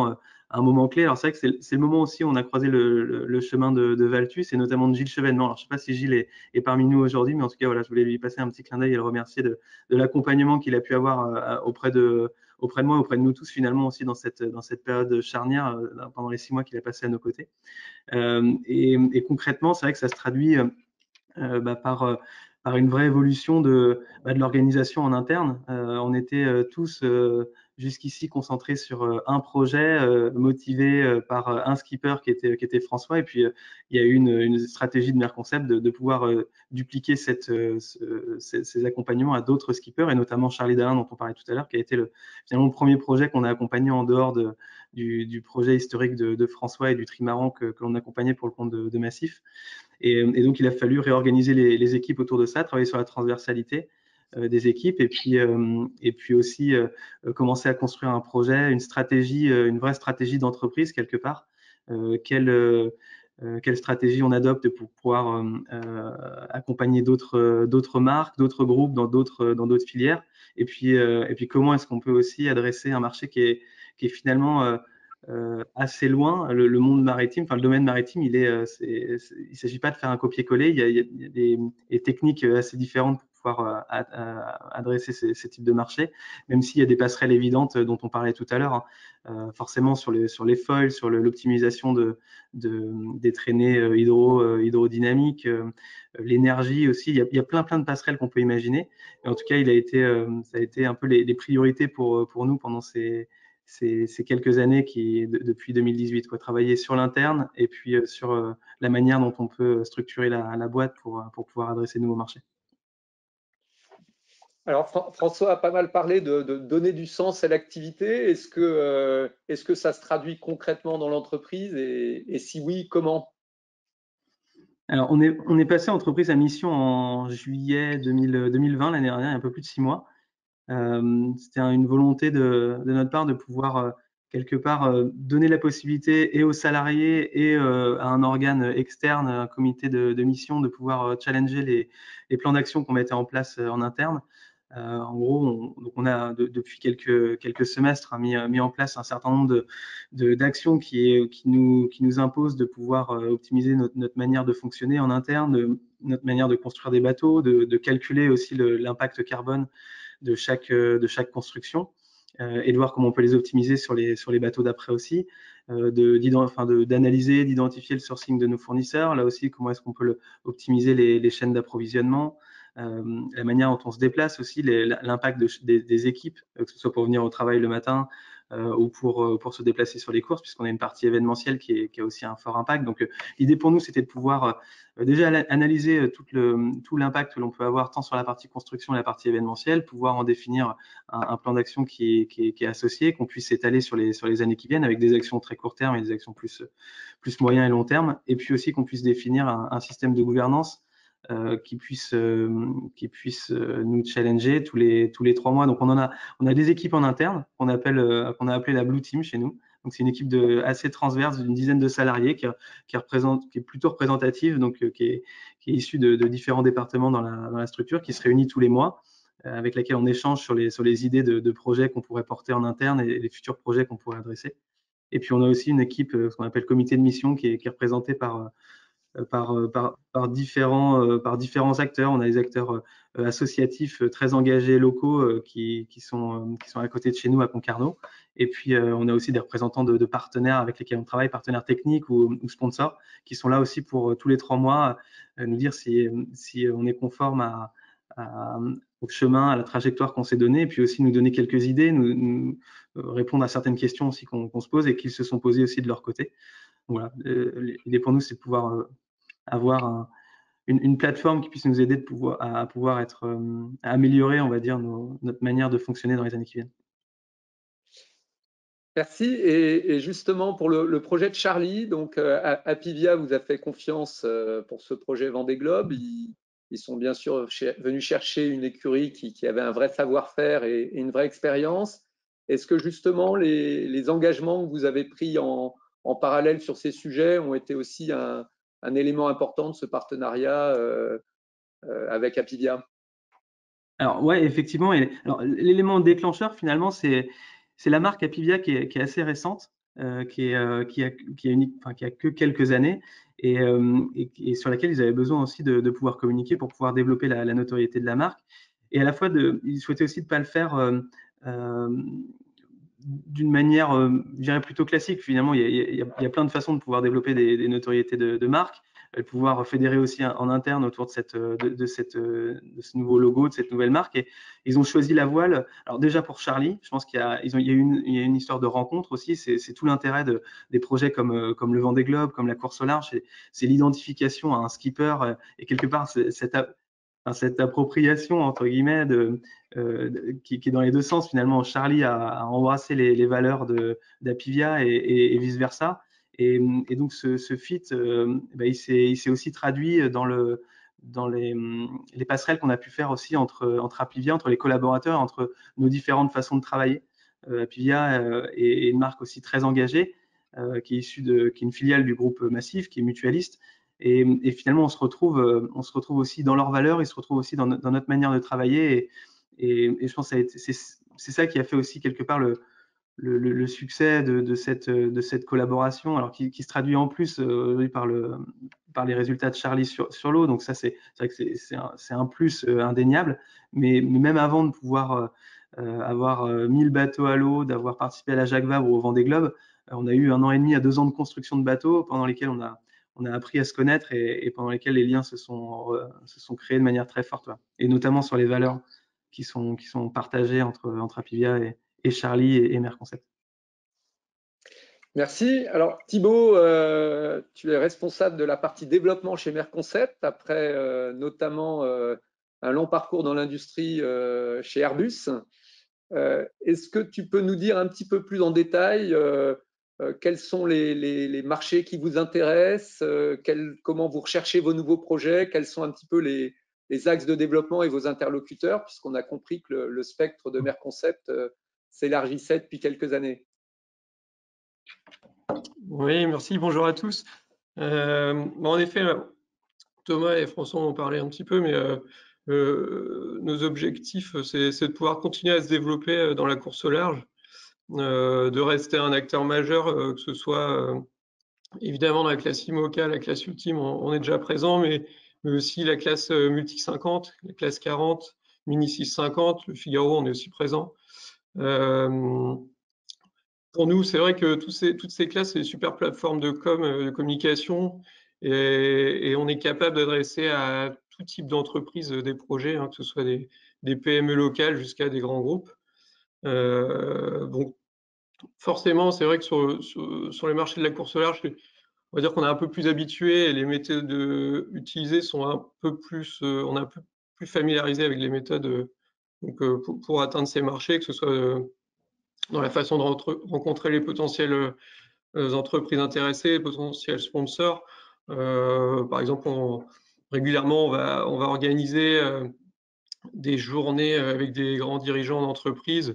un moment clé. Alors c'est vrai que c'est le moment aussi où on a croisé le, le, le chemin de, de Valtus et notamment de Gilles Chevènement. Alors je ne sais pas si Gilles est, est parmi nous aujourd'hui, mais en tout cas voilà, je voulais lui passer un petit clin d'œil et le remercier de, de l'accompagnement qu'il a pu avoir euh, auprès de auprès de moi, auprès de nous tous finalement aussi dans cette dans cette période charnière euh, pendant les six mois qu'il a passé à nos côtés. Euh, et, et concrètement, c'est vrai que ça se traduit euh, bah, par euh, par une vraie évolution de, bah, de l'organisation en interne. Euh, on était euh, tous euh, jusqu'ici concentrés sur euh, un projet, euh, motivé euh, par euh, un skipper qui était, qui était François. Et puis, euh, il y a eu une, une stratégie de Merconcept de, de pouvoir euh, dupliquer cette, euh, ce, ces, ces accompagnements à d'autres skippers, et notamment Charlie Dalin, dont on parlait tout à l'heure, qui a été le, finalement le premier projet qu'on a accompagné en dehors de, du, du projet historique de, de François et du trimaran que, que l'on accompagnait pour le compte de, de Massif. Et, et, donc, il a fallu réorganiser les, les équipes autour de ça, travailler sur la transversalité euh, des équipes et puis, euh, et puis aussi euh, commencer à construire un projet, une stratégie, euh, une vraie stratégie d'entreprise quelque part. Euh, quelle, euh, quelle stratégie on adopte pour pouvoir euh, accompagner d'autres d'autres marques, d'autres groupes dans d'autres dans d'autres filières. Et puis, euh, et puis comment est-ce qu'on peut aussi adresser un marché qui est, qui est finalement euh, Euh, assez loin, le, le monde maritime, enfin le domaine maritime, il est, euh, c'est, c'est, il s'agit pas de faire un copier-coller, il y a, il y a des, des techniques assez différentes pour pouvoir euh, à, à adresser ces, ces types de marchés, même s'il y a des passerelles évidentes dont on parlait tout à l'heure, hein. Euh, forcément sur les sur les foils, sur le, l'optimisation de, de des traînées hydro euh, hydrodynamiques, euh, l'énergie aussi, il y a, il y a plein plein de passerelles qu'on peut imaginer. Et en tout cas, il a été, euh, ça a été un peu les, les priorités pour pour nous pendant ces Ces, ces quelques années qui, de, depuis deux mille dix-huit, quoi, travailler sur l'interne et puis euh, sur euh, la manière dont on peut structurer la, la boîte pour, pour pouvoir adresser de nouveaux marchés.
Alors François a pas mal parlé de, de donner du sens à l'activité. Est-ce que, euh, est-ce que ça se traduit concrètement dans l'entreprise et, et si oui, comment?
Alors on est, on est passé entreprise à mission en juillet deux mille, deux mille vingt, l'année dernière, il y a un peu plus de six mois. Euh, c'était une volonté de, de notre part de pouvoir euh, quelque part euh, donner la possibilité et aux salariés et euh, à un organe externe, un comité de, de mission, de pouvoir euh, challenger les, les plans d'action qu'on mettait en place euh, en interne. Euh, en gros, on, donc on a de, depuis quelques, quelques semestres mis, mis en place un certain nombre de, de, d'actions qui, qui, nous, qui nous imposent de pouvoir euh, optimiser notre, notre manière de fonctionner en interne, de, notre manière de construire des bateaux, de, de calculer aussi le, l'impact carbone de chaque, de chaque construction euh, et de voir comment on peut les optimiser sur les, sur les bateaux d'après aussi, euh, de, enfin de, d'analyser, d'identifier le sourcing de nos fournisseurs, là aussi comment est-ce qu'on peut le, optimiser les, les chaînes d'approvisionnement, euh, la manière dont on se déplace aussi, les, l'impact de, des, des équipes, que ce soit pour venir au travail le matin, Euh, ou pour, euh, pour se déplacer sur les courses, puisqu'on a une partie événementielle qui, est, qui a aussi un fort impact. Donc, euh, l'idée pour nous, c'était de pouvoir euh, déjà analyser euh, tout, le, tout l'impact que l'on peut avoir tant sur la partie construction et la partie événementielle, pouvoir en définir un, un plan d'action qui est, qui est, qui est associé, qu'on puisse étaler sur les, sur les années qui viennent avec des actions très court terme et des actions plus, plus moyen et long terme, et puis aussi qu'on puisse définir un, un système de gouvernance Euh, qui puisse euh, qui puisse euh, nous challenger tous les tous les trois mois. Donc on en a on a des équipes en interne qu'on appelle euh, qu'on a appelé la Blue Team chez nous. Donc c'est une équipe de assez transverse d'une dizaine de salariés qui qui représente qui est plutôt représentative, donc euh, qui est qui est issue de, de différents départements dans la dans la structure, qui se réunit tous les mois, euh, avec laquelle on échange sur les sur les idées de, de projets qu'on pourrait porter en interne et les futurs projets qu'on pourrait adresser. Et puis on a aussi une équipe, euh, ce qu'on appelle comité de mission, qui est qui est représentée par Par, par, par, différents, par différents acteurs. On a des acteurs associatifs très engagés locaux qui, qui, sont, qui sont à côté de chez nous à Concarneau. Et puis, on a aussi des représentants de, de partenaires avec lesquels on travaille, partenaires techniques ou, ou sponsors, qui sont là aussi pour tous les trois mois nous dire si, si on est conforme à, à, au chemin, à la trajectoire qu'on s'est donnée, et puis aussi nous donner quelques idées, nous, nous répondre à certaines questions aussi qu'on, qu'on se pose et qu'ils se sont posées aussi de leur côté. Voilà, l'idée pour nous, c'est de pouvoir avoir un, une, une plateforme qui puisse nous aider de pouvoir, à, à pouvoir être, à améliorer, on va dire, nos, notre manière de fonctionner dans les années qui viennent.
Merci. Et, et justement, pour le, le projet de Charlie, donc euh, Apivia vous a fait confiance euh, pour ce projet Vendée Globe. Ils, ils sont bien sûr cher, venus chercher une écurie qui, qui avait un vrai savoir-faire et, et une vraie expérience. Est-ce que justement les, les engagements que vous avez pris en, en parallèle sur ces sujets ont été aussi un, un élément important de ce partenariat euh, euh, avec Apivia?
Alors ouais, effectivement. Et, alors, l'élément déclencheur finalement, c'est c'est la marque Apivia qui est, qui est assez récente. euh, qui, est, euh, qui, a, qui, a unique, enfin, qui a que quelques années et, euh, et, et sur laquelle ils avaient besoin aussi de, de pouvoir communiquer pour pouvoir développer la, la notoriété de la marque. Et à la fois, de, ils souhaitaient aussi de ne pas le faire euh, euh, d'une manière, euh, je dirais, plutôt classique. Finalement, il y, a, il, y a, il y a plein de façons de pouvoir développer des, des notoriétés de, de marque, de pouvoir fédérer aussi en interne autour de, cette, de, de, cette, de ce nouveau logo, de cette nouvelle marque. Et ils ont choisi la voile. Alors déjà pour Charlie, je pense qu'il y a, ils ont, il y a, une, il y a une histoire de rencontre aussi. C'est tout l'intérêt de, des projets comme, comme le Vendée Globe, comme la course au large. C'est l'identification à un skipper et quelque part cette cette appropriation entre guillemets de, euh, de, qui, qui est dans les deux sens finalement. Charlie a, a embrassé les, les valeurs d'Apivia et, et, et vice versa, et, et donc ce, ce fit euh, bah, il s'est aussi traduit dans le dans les, les passerelles qu'on a pu faire aussi entre, entre Apivia, entre les collaborateurs, entre nos différentes façons de travailler. Euh, Apivia euh, est, est une marque aussi très engagée, euh, qui est issue de, qui est une filiale du groupe Massif, qui est mutualiste. Et, et finalement, on se retrouve, on se retrouve aussi dans leurs valeurs, ils se retrouvent aussi dans, no, dans notre manière de travailler. Et, et, et je pense que c'est ça qui a fait aussi quelque part le, le, le succès de, de, cette, de cette collaboration, alors qui, qui se traduit en plus euh, par, le, par les résultats de Charlie sur, sur l'eau. Donc ça, c'est vrai que c'est un, un plus euh, indéniable. Mais, mais même avant de pouvoir euh, avoir euh, mis le bateau à l'eau, d'avoir participé à la Jacques Vabre ou au Vendée Globe, euh, on a eu un an et demi à deux ans de construction de bateaux pendant lesquels on a on a appris à se connaître et, et pendant lesquels les liens se sont, euh, se sont créés de manière très forte, ouais. Et notamment sur les valeurs qui sont, qui sont partagées entre, entre Apivia et, et Charlie et, et Merconcept.
Merci. Alors Thibaut, euh, tu es responsable de la partie développement chez Merconcept, après euh, notamment euh, un long parcours dans l'industrie euh, chez Airbus. Euh, Est-ce que tu peux nous dire un petit peu plus en détail euh, euh, quels sont les, les, les marchés qui vous intéressent, euh, quel, comment vous recherchez vos nouveaux projets, quels sont un petit peu les, les axes de développement et vos interlocuteurs, puisqu'on a compris que le, le spectre de Merconcept euh, s'élargissait depuis quelques années.
Oui, merci, bonjour à tous. Euh, bon, en effet, Thomas et François ont parlé un petit peu, mais euh, euh, nos objectifs, c'est de pouvoir continuer à se développer dans la course au large, euh, de rester un acteur majeur, euh, que ce soit euh, évidemment dans la classe IMOCA, la classe Ultime, on, on est déjà présent, mais, mais aussi la classe Multi cinquante, la classe quarante, Mini six cent cinquante, le Figaro, on est aussi présent. Euh, Pour nous, c'est vrai que tous ces, toutes ces classes, c'est des super plateformes de com, de communication, et, et on est capable d'adresser à tout type d'entreprise des projets, hein, que ce soit des, des P M E locales jusqu'à des grands groupes. Euh, bon, forcément, c'est vrai que sur, sur, sur les marchés de la course au large, on va dire qu'on est un peu plus habitué et les méthodes utilisées sont un peu plus, euh, on est un peu plus familiarisé avec les méthodes euh, donc, euh, pour, pour atteindre ces marchés, que ce soit euh, dans la façon de rencontrer les potentiels euh, entreprises intéressées, les potentiels sponsors. Euh, par exemple, on, régulièrement, on va, on va organiser euh, des journées avec des grands dirigeants d'entreprise,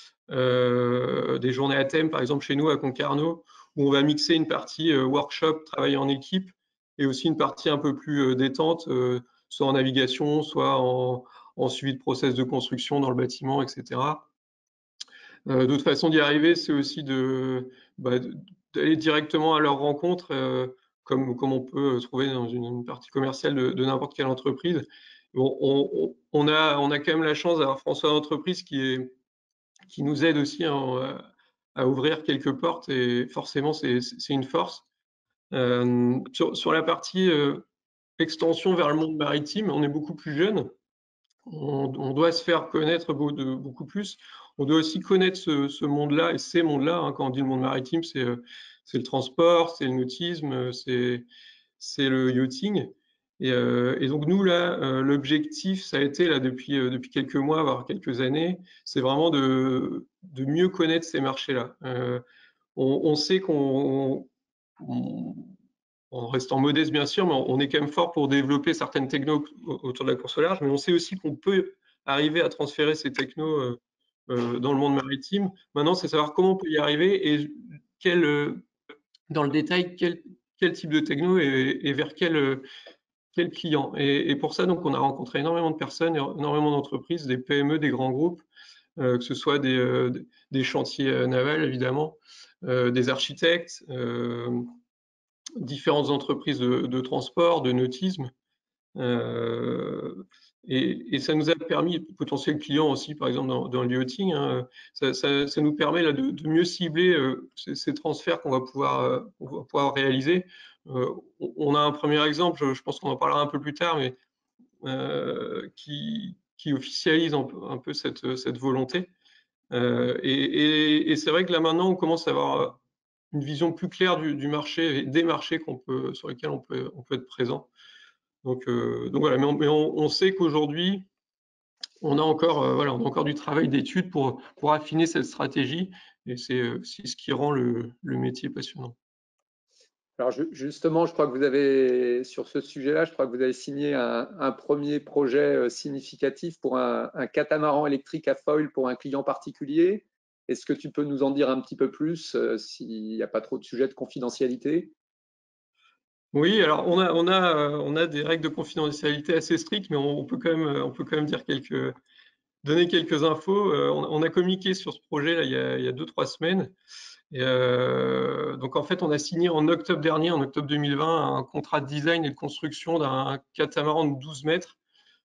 euh, des journées à thème, par exemple chez nous à Concarneau, où on va mixer une partie euh, workshop, travail en équipe, et aussi une partie un peu plus euh, détente, euh, soit en navigation, soit en, en suivi de process de construction dans le bâtiment, et cetera. Euh, D'autres façons d'y arriver, c'est aussi de, bah, d'aller directement à leur rencontre, euh, comme, comme on peut trouver dans une, une partie commerciale de, de n'importe quelle entreprise. Bon, on, on, a, on a quand même la chance d'avoir François d'entreprise qui, est, qui nous aide aussi à, à ouvrir quelques portes, et forcément, c'est une force. Euh, sur, sur la partie euh, extension vers le monde maritime, on est beaucoup plus jeune. On, on doit se faire connaître de, beaucoup plus. On doit aussi connaître ce, ce monde-là et ces mondes-là. Hein. Quand on dit le monde maritime, c'est euh, le transport, c'est le nautisme, c'est le yachting. Et, euh, et donc nous, là, euh, l'objectif, ça a été, là, depuis, euh, depuis quelques mois, voire quelques années, c'est vraiment de, de mieux connaître ces marchés-là. Euh, on, on sait qu'on... en restant modeste bien sûr, mais on est quand même fort pour développer certaines technos autour de la course au large, mais on sait aussi qu'on peut arriver à transférer ces technos euh, euh, dans le monde maritime. Maintenant, c'est savoir comment on peut y arriver et quel, euh, dans le détail, quel, quel type de techno et, et vers quel, euh, quel client. Et, et pour ça, donc, on a rencontré énormément de personnes, énormément d'entreprises, des P M E, des grands groupes, euh, que ce soit des, euh, des chantiers navals évidemment, euh, des architectes, euh, différentes entreprises de, de transport, de nautisme. Euh, et, et ça nous a permis, potentiels clients aussi, par exemple dans, dans le yachting, hein, ça, ça, ça nous permet là, de, de mieux cibler euh, ces, ces transferts qu'on va pouvoir, euh, on va pouvoir réaliser. Euh, on a un premier exemple, je, je pense qu'on en parlera un peu plus tard, mais euh, qui, qui officialise un peu, un peu cette, cette volonté. Euh, et et, et c'est vrai que là maintenant, on commence à avoir une vision plus claire du, du marché et des marchés qu'on peut, sur lesquels on peut, on peut être présent. Donc, euh, donc voilà, mais on, mais on, on sait qu'aujourd'hui, on a encore, euh, voilà, on a encore du travail d'étude pour, pour affiner cette stratégie, et c'est euh, ce qui rend le, le métier passionnant.
Alors justement, je crois que vous avez, sur ce sujet-là, je crois que vous avez signé un, un premier projet significatif pour un, un catamaran électrique à foil pour un client particulier. Est-ce que tu peux nous en dire un petit peu plus, euh, s'il n'y a pas trop de sujets de confidentialité?
Oui, alors on a, on a, on a des règles de confidentialité assez strictes, mais on, on peut quand même, on peut quand même dire quelques, donner quelques infos. Euh, on, on a communiqué sur ce projet là, il y a, il y a deux, trois semaines. Et euh, donc en fait, on a signé en octobre dernier, en octobre deux mille vingt, un contrat de design et de construction d'un catamaran de douze mètres,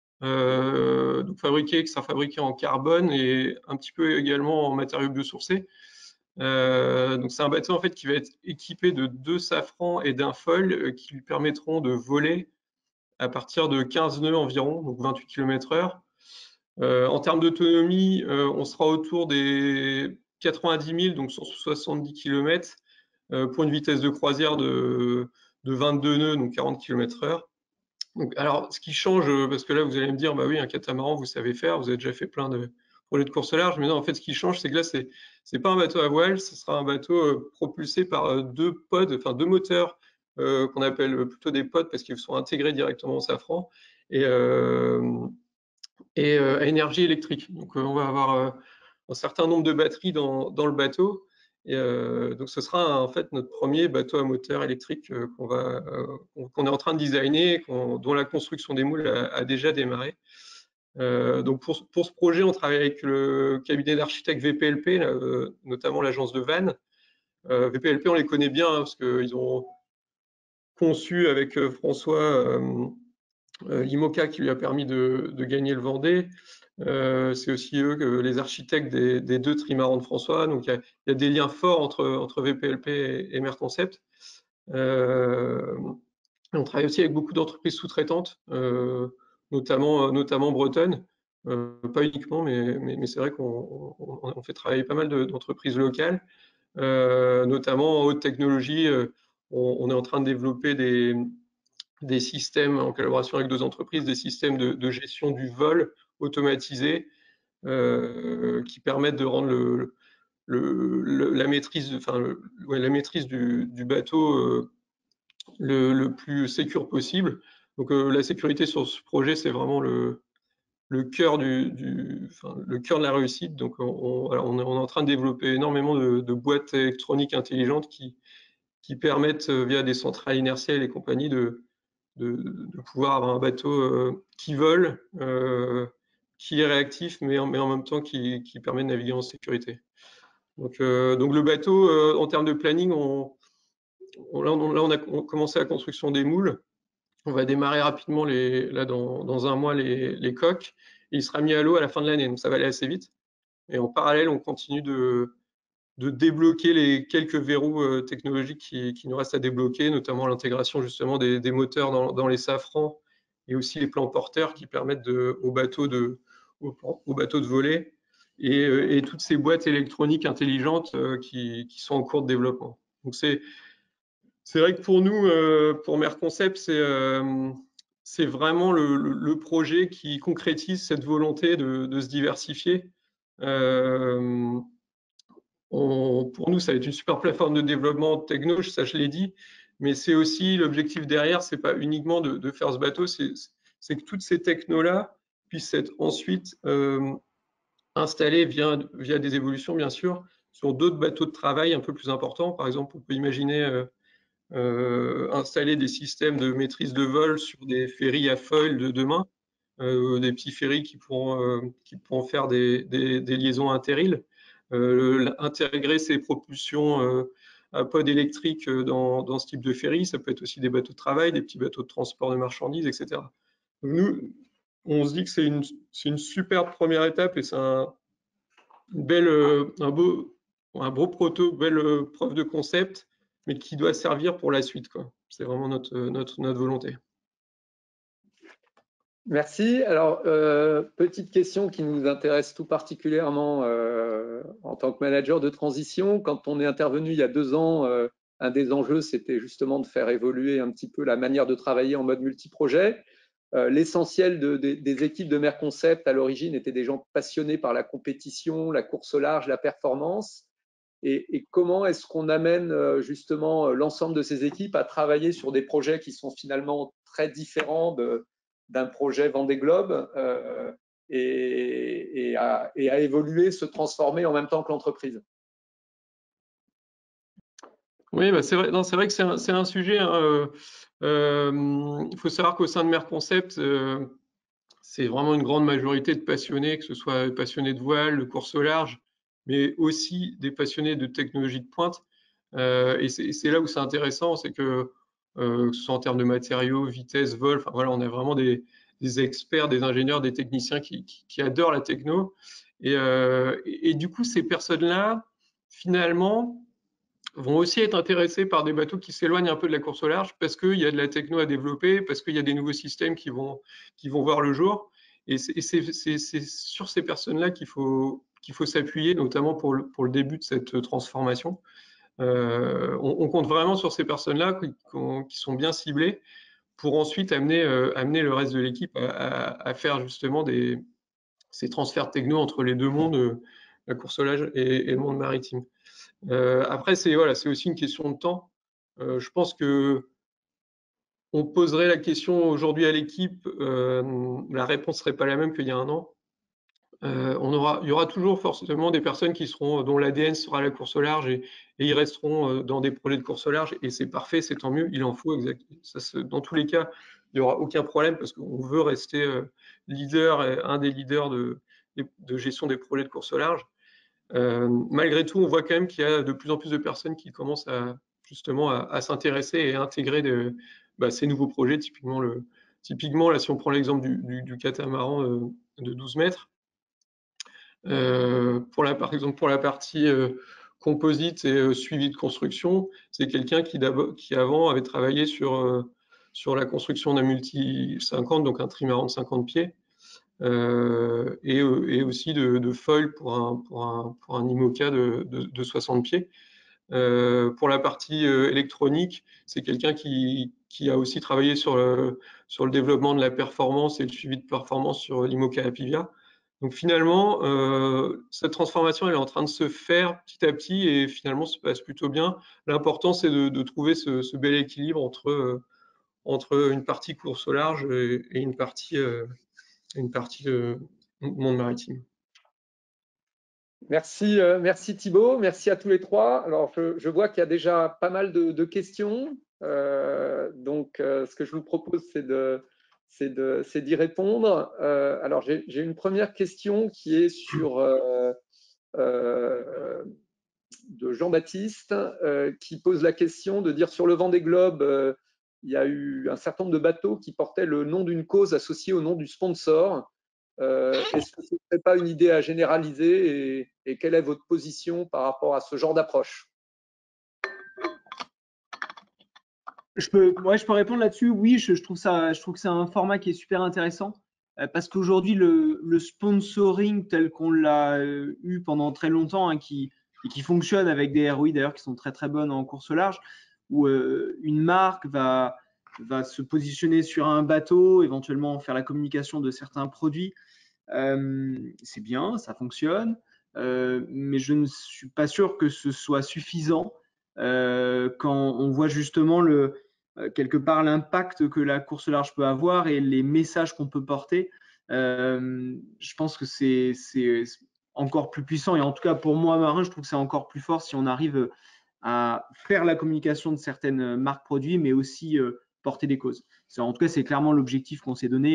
euh, donc fabriqué, qui sera fabriqué en carbone et un petit peu également en matériaux biosourcés. Euh, donc c'est un bateau en fait qui va être équipé de deux safrans et d'un foil euh, qui lui permettront de voler à partir de quinze nœuds environ, donc vingt-huit kilomètres heure. Euh, en termes d'autonomie, euh, on sera autour des quatre-vingt-dix mille, donc cent soixante-dix kilomètres, euh, pour une vitesse de croisière de, de vingt-deux nœuds, donc quarante kilomètres heure. Donc, alors, ce qui change, parce que là, vous allez me dire, bah oui, un catamaran, vous savez faire, vous avez déjà fait plein de projets de course au large, mais non, en fait, ce qui change, c'est que là, c'est c'est pas un bateau à voile, ce sera un bateau euh, propulsé par euh, deux pods, enfin deux moteurs euh, qu'on appelle plutôt des pods parce qu'ils sont intégrés directement au safran et, euh, et euh, à énergie électrique. Donc, euh, on va avoir euh, un certain nombre de batteries dans, dans le bateau. Et euh, donc, ce sera en fait notre premier bateau à moteur électrique euh, qu'on va, euh, qu'on est en train de designer, dont la construction des moules a, a déjà démarré. Euh, donc, pour, pour ce projet, on travaille avec le cabinet d'architectes V P L P, là, euh, notamment l'agence de Vannes. Euh, V P L P, on les connaît bien hein, parce qu'ils ont conçu avec euh, François euh, euh, l'IMOCA qui lui a permis de, de gagner le Vendée. Euh, c'est aussi eux, que, les architectes des, des deux trimarans de François. Donc il y, y a des liens forts entre, entre V P L P et, et Merconcept. Euh, on travaille aussi avec beaucoup d'entreprises sous-traitantes, euh, notamment, notamment bretonnes. Euh, pas uniquement, mais, mais, mais c'est vrai qu'on on, on fait travailler pas mal d'entreprises locales, euh, notamment en haute technologie. Euh, on, on est en train de développer des, des systèmes en collaboration avec deux entreprises, des systèmes de, de gestion du vol automatisés euh, qui permettent de rendre le, le, le, la maîtrise, enfin, le, ouais, la maîtrise du, du bateau euh, le, le, plus sécure possible. Donc euh, la sécurité sur ce projet, c'est vraiment le, le cœur du, du enfin, le cœur de la réussite. Donc on, on, on, est, on est en train de développer énormément de, de boîtes électroniques intelligentes qui, qui permettent via des centrales inertielles et compagnie de De, de, pouvoir avoir un bateau euh, qui vole, euh, qui est réactif, mais en, mais en même temps qui, qui, permet de naviguer en sécurité. Donc, euh, donc le bateau, euh, en termes de planning, on, on, là, on, là, on a commencé la construction des moules. On va démarrer rapidement, les, là, dans, dans un mois, les, les coques. Et il sera mis à l'eau à la fin de l'année, donc ça va aller assez vite. Et en parallèle, on continue de, de débloquer les quelques verrous euh, technologiques qui, qui nous restent à débloquer, notamment l'intégration justement des, des moteurs dans, dans les safrans et aussi les plans porteurs qui permettent de, aux bateaux de, aux, aux bateaux de voler et, euh, et toutes ces boîtes électroniques intelligentes euh, qui, qui sont en cours de développement. Donc c'est c'est vrai que pour nous, euh, pour Merconcept, c'est euh, c'est vraiment le, le, le projet qui concrétise cette volonté de, de se diversifier. Euh, on, pour nous, ça va être une super plateforme de développement techno, ça je l'ai dit, mais c'est aussi l'objectif derrière, c'est pas uniquement de, de faire ce bateau, c'est que toutes ces technos-là puissent être ensuite euh, installées via, via des évolutions, bien sûr, sur d'autres bateaux de travail un peu plus importants. Par exemple, on peut imaginer euh, euh, installer des systèmes de maîtrise de vol sur des ferries à foil de demain. euh, des petits ferries qui pourront, euh, qui pourront faire des, des, des liaisons inter-îles, euh, intégrer ces propulsions euh, à pod électrique dans, dans ce type de ferry. Ça peut être aussi des bateaux de travail, des petits bateaux de transport de marchandises, et cetera. Donc nous, on se dit que c'est une, c'est une superbe première étape et c'est un, une belle, un beau, un beau proto, belle preuve de concept, mais qui doit servir pour la suite, quoi. C'est vraiment notre, notre, notre volonté.
Merci. Alors, euh, petite question qui nous intéresse tout particulièrement euh, en tant que manager de transition. Quand on est intervenu il y a deux ans, euh, un des enjeux, c'était justement de faire évoluer un petit peu la manière de travailler en mode multiprojet. Euh, L'essentiel de, de, des équipes de Merconcept à l'origine étaient des gens passionnés par la compétition, la course au large, la performance. Et, et comment est-ce qu'on amène justement l'ensemble de ces équipes à travailler sur des projets qui sont finalement très différents de d'un projet Vendée Globe euh, et, et, à, et à évoluer, se transformer en même temps que l'entreprise.
Oui, bah c'est vrai, non, c'est vrai que c'est un, c'est un sujet. Hein, euh, euh, il faut savoir qu'au sein de Merconcept, euh, c'est vraiment une grande majorité de passionnés, que ce soit des passionnés de voile, de course au large, mais aussi des passionnés de technologie de pointe. Euh, et c'est là où c'est intéressant, c'est que, euh, que ce soit en termes de matériaux, vitesse, vol, enfin voilà, on a vraiment des, des experts, des ingénieurs, des techniciens qui, qui, qui adorent la techno. Et, euh, et, et du coup, ces personnes-là, finalement, vont aussi être intéressés par des bateaux qui s'éloignent un peu de la course au large parce qu'il y a de la techno à développer, parce qu'il y a des nouveaux systèmes qui vont, qui vont voir le jour. Et c'est sur ces personnes-là qu'il faut, qu'il faut s'appuyer, notamment pour le, pour le début de cette transformation. Euh, on, on compte vraiment sur ces personnes-là qui, qui sont bien ciblées pour ensuite amener, euh, amener le reste de l'équipe à, à, à faire justement des, ces transferts de techno entre les deux mondes, la course au large et, et le monde maritime. Euh, après, c'est voilà, c'est aussi une question de temps. Euh, je pense que on poserait la question aujourd'hui à l'équipe, euh, la réponse serait pas la même qu'il y a un an. Euh, on aura, il y aura toujours forcément des personnes qui seront, dont l'A D N sera la course au large et, et ils resteront dans des projets de course au large et c'est parfait, c'est tant mieux, il en faut exact. Ça, dans tous les cas, il n'y aura aucun problème parce qu'on veut rester leader, un des leaders de, de gestion des projets de course au large. Euh, malgré tout, on voit quand même qu'il y a de plus en plus de personnes qui commencent à justement à, à s'intéresser et à intégrer de, bah, ces nouveaux projets. Typiquement, le, typiquement là, si on prend l'exemple du, du, du catamaran euh, de douze mètres, euh, pour la, par exemple pour la partie euh, composite et euh, suivi de construction, c'est quelqu'un qui, qui avant avait travaillé sur, euh, sur la construction d'un multi cinquante, donc un trimaran de cinquante pieds. Euh, et, et aussi de, de foil pour un, pour un, pour un IMOCA de, de, de soixante pieds. Euh, pour la partie euh, électronique, c'est quelqu'un qui, qui a aussi travaillé sur le, sur le développement de la performance et le suivi de performance sur l'IMOCA Apivia. Donc finalement, euh, cette transformation elle est en train de se faire petit à petit et finalement ça se passe plutôt bien. L'important c'est de, de trouver ce, ce bel équilibre entre, euh, entre une partie course au large et, et une partie euh, une partie de monde maritime.
Merci, euh, merci Thibaut, merci à tous les trois. Alors, je, je vois qu'il y a déjà pas mal de, de questions. Euh, donc, euh, ce que je vous propose, c'est de, c'est de, c'est d'y répondre. Euh, alors, j'ai, j'ai une première question qui est sur euh, euh, de Jean-Baptiste, euh, qui pose la question de dire sur le Vendée Globe, euh, il y a eu un certain nombre de bateaux qui portaient le nom d'une cause associée au nom du sponsor. Euh, Est-ce que ce ne serait pas une idée à généraliser et, et quelle est votre position par rapport à ce genre d'approche?
Je peux, ouais, je peux répondre là-dessus. Oui, je, je trouve ça, je trouve que c'est un format qui est super intéressant euh, parce qu'aujourd'hui le, le sponsoring tel qu'on l'a euh, eu pendant très longtemps, hein, qui et qui fonctionne avec des R O I d'ailleurs qui sont très très bonnes en course au large, où euh, une marque va va se positionner sur un bateau, éventuellement faire la communication de certains produits. Euh, c'est bien, ça fonctionne, euh, mais je ne suis pas sûr que ce soit suffisant euh, quand on voit justement le, euh, quelque part l'impact que la course large peut avoir et les messages qu'on peut porter. Euh, je pense que c'est encore plus puissant et en tout cas pour moi marin, je trouve que c'est encore plus fort si on arrive à faire la communication de certaines marques produits, mais aussi euh, porter des causes. En tout cas, c'est clairement l'objectif qu'on s'est donné. Euh,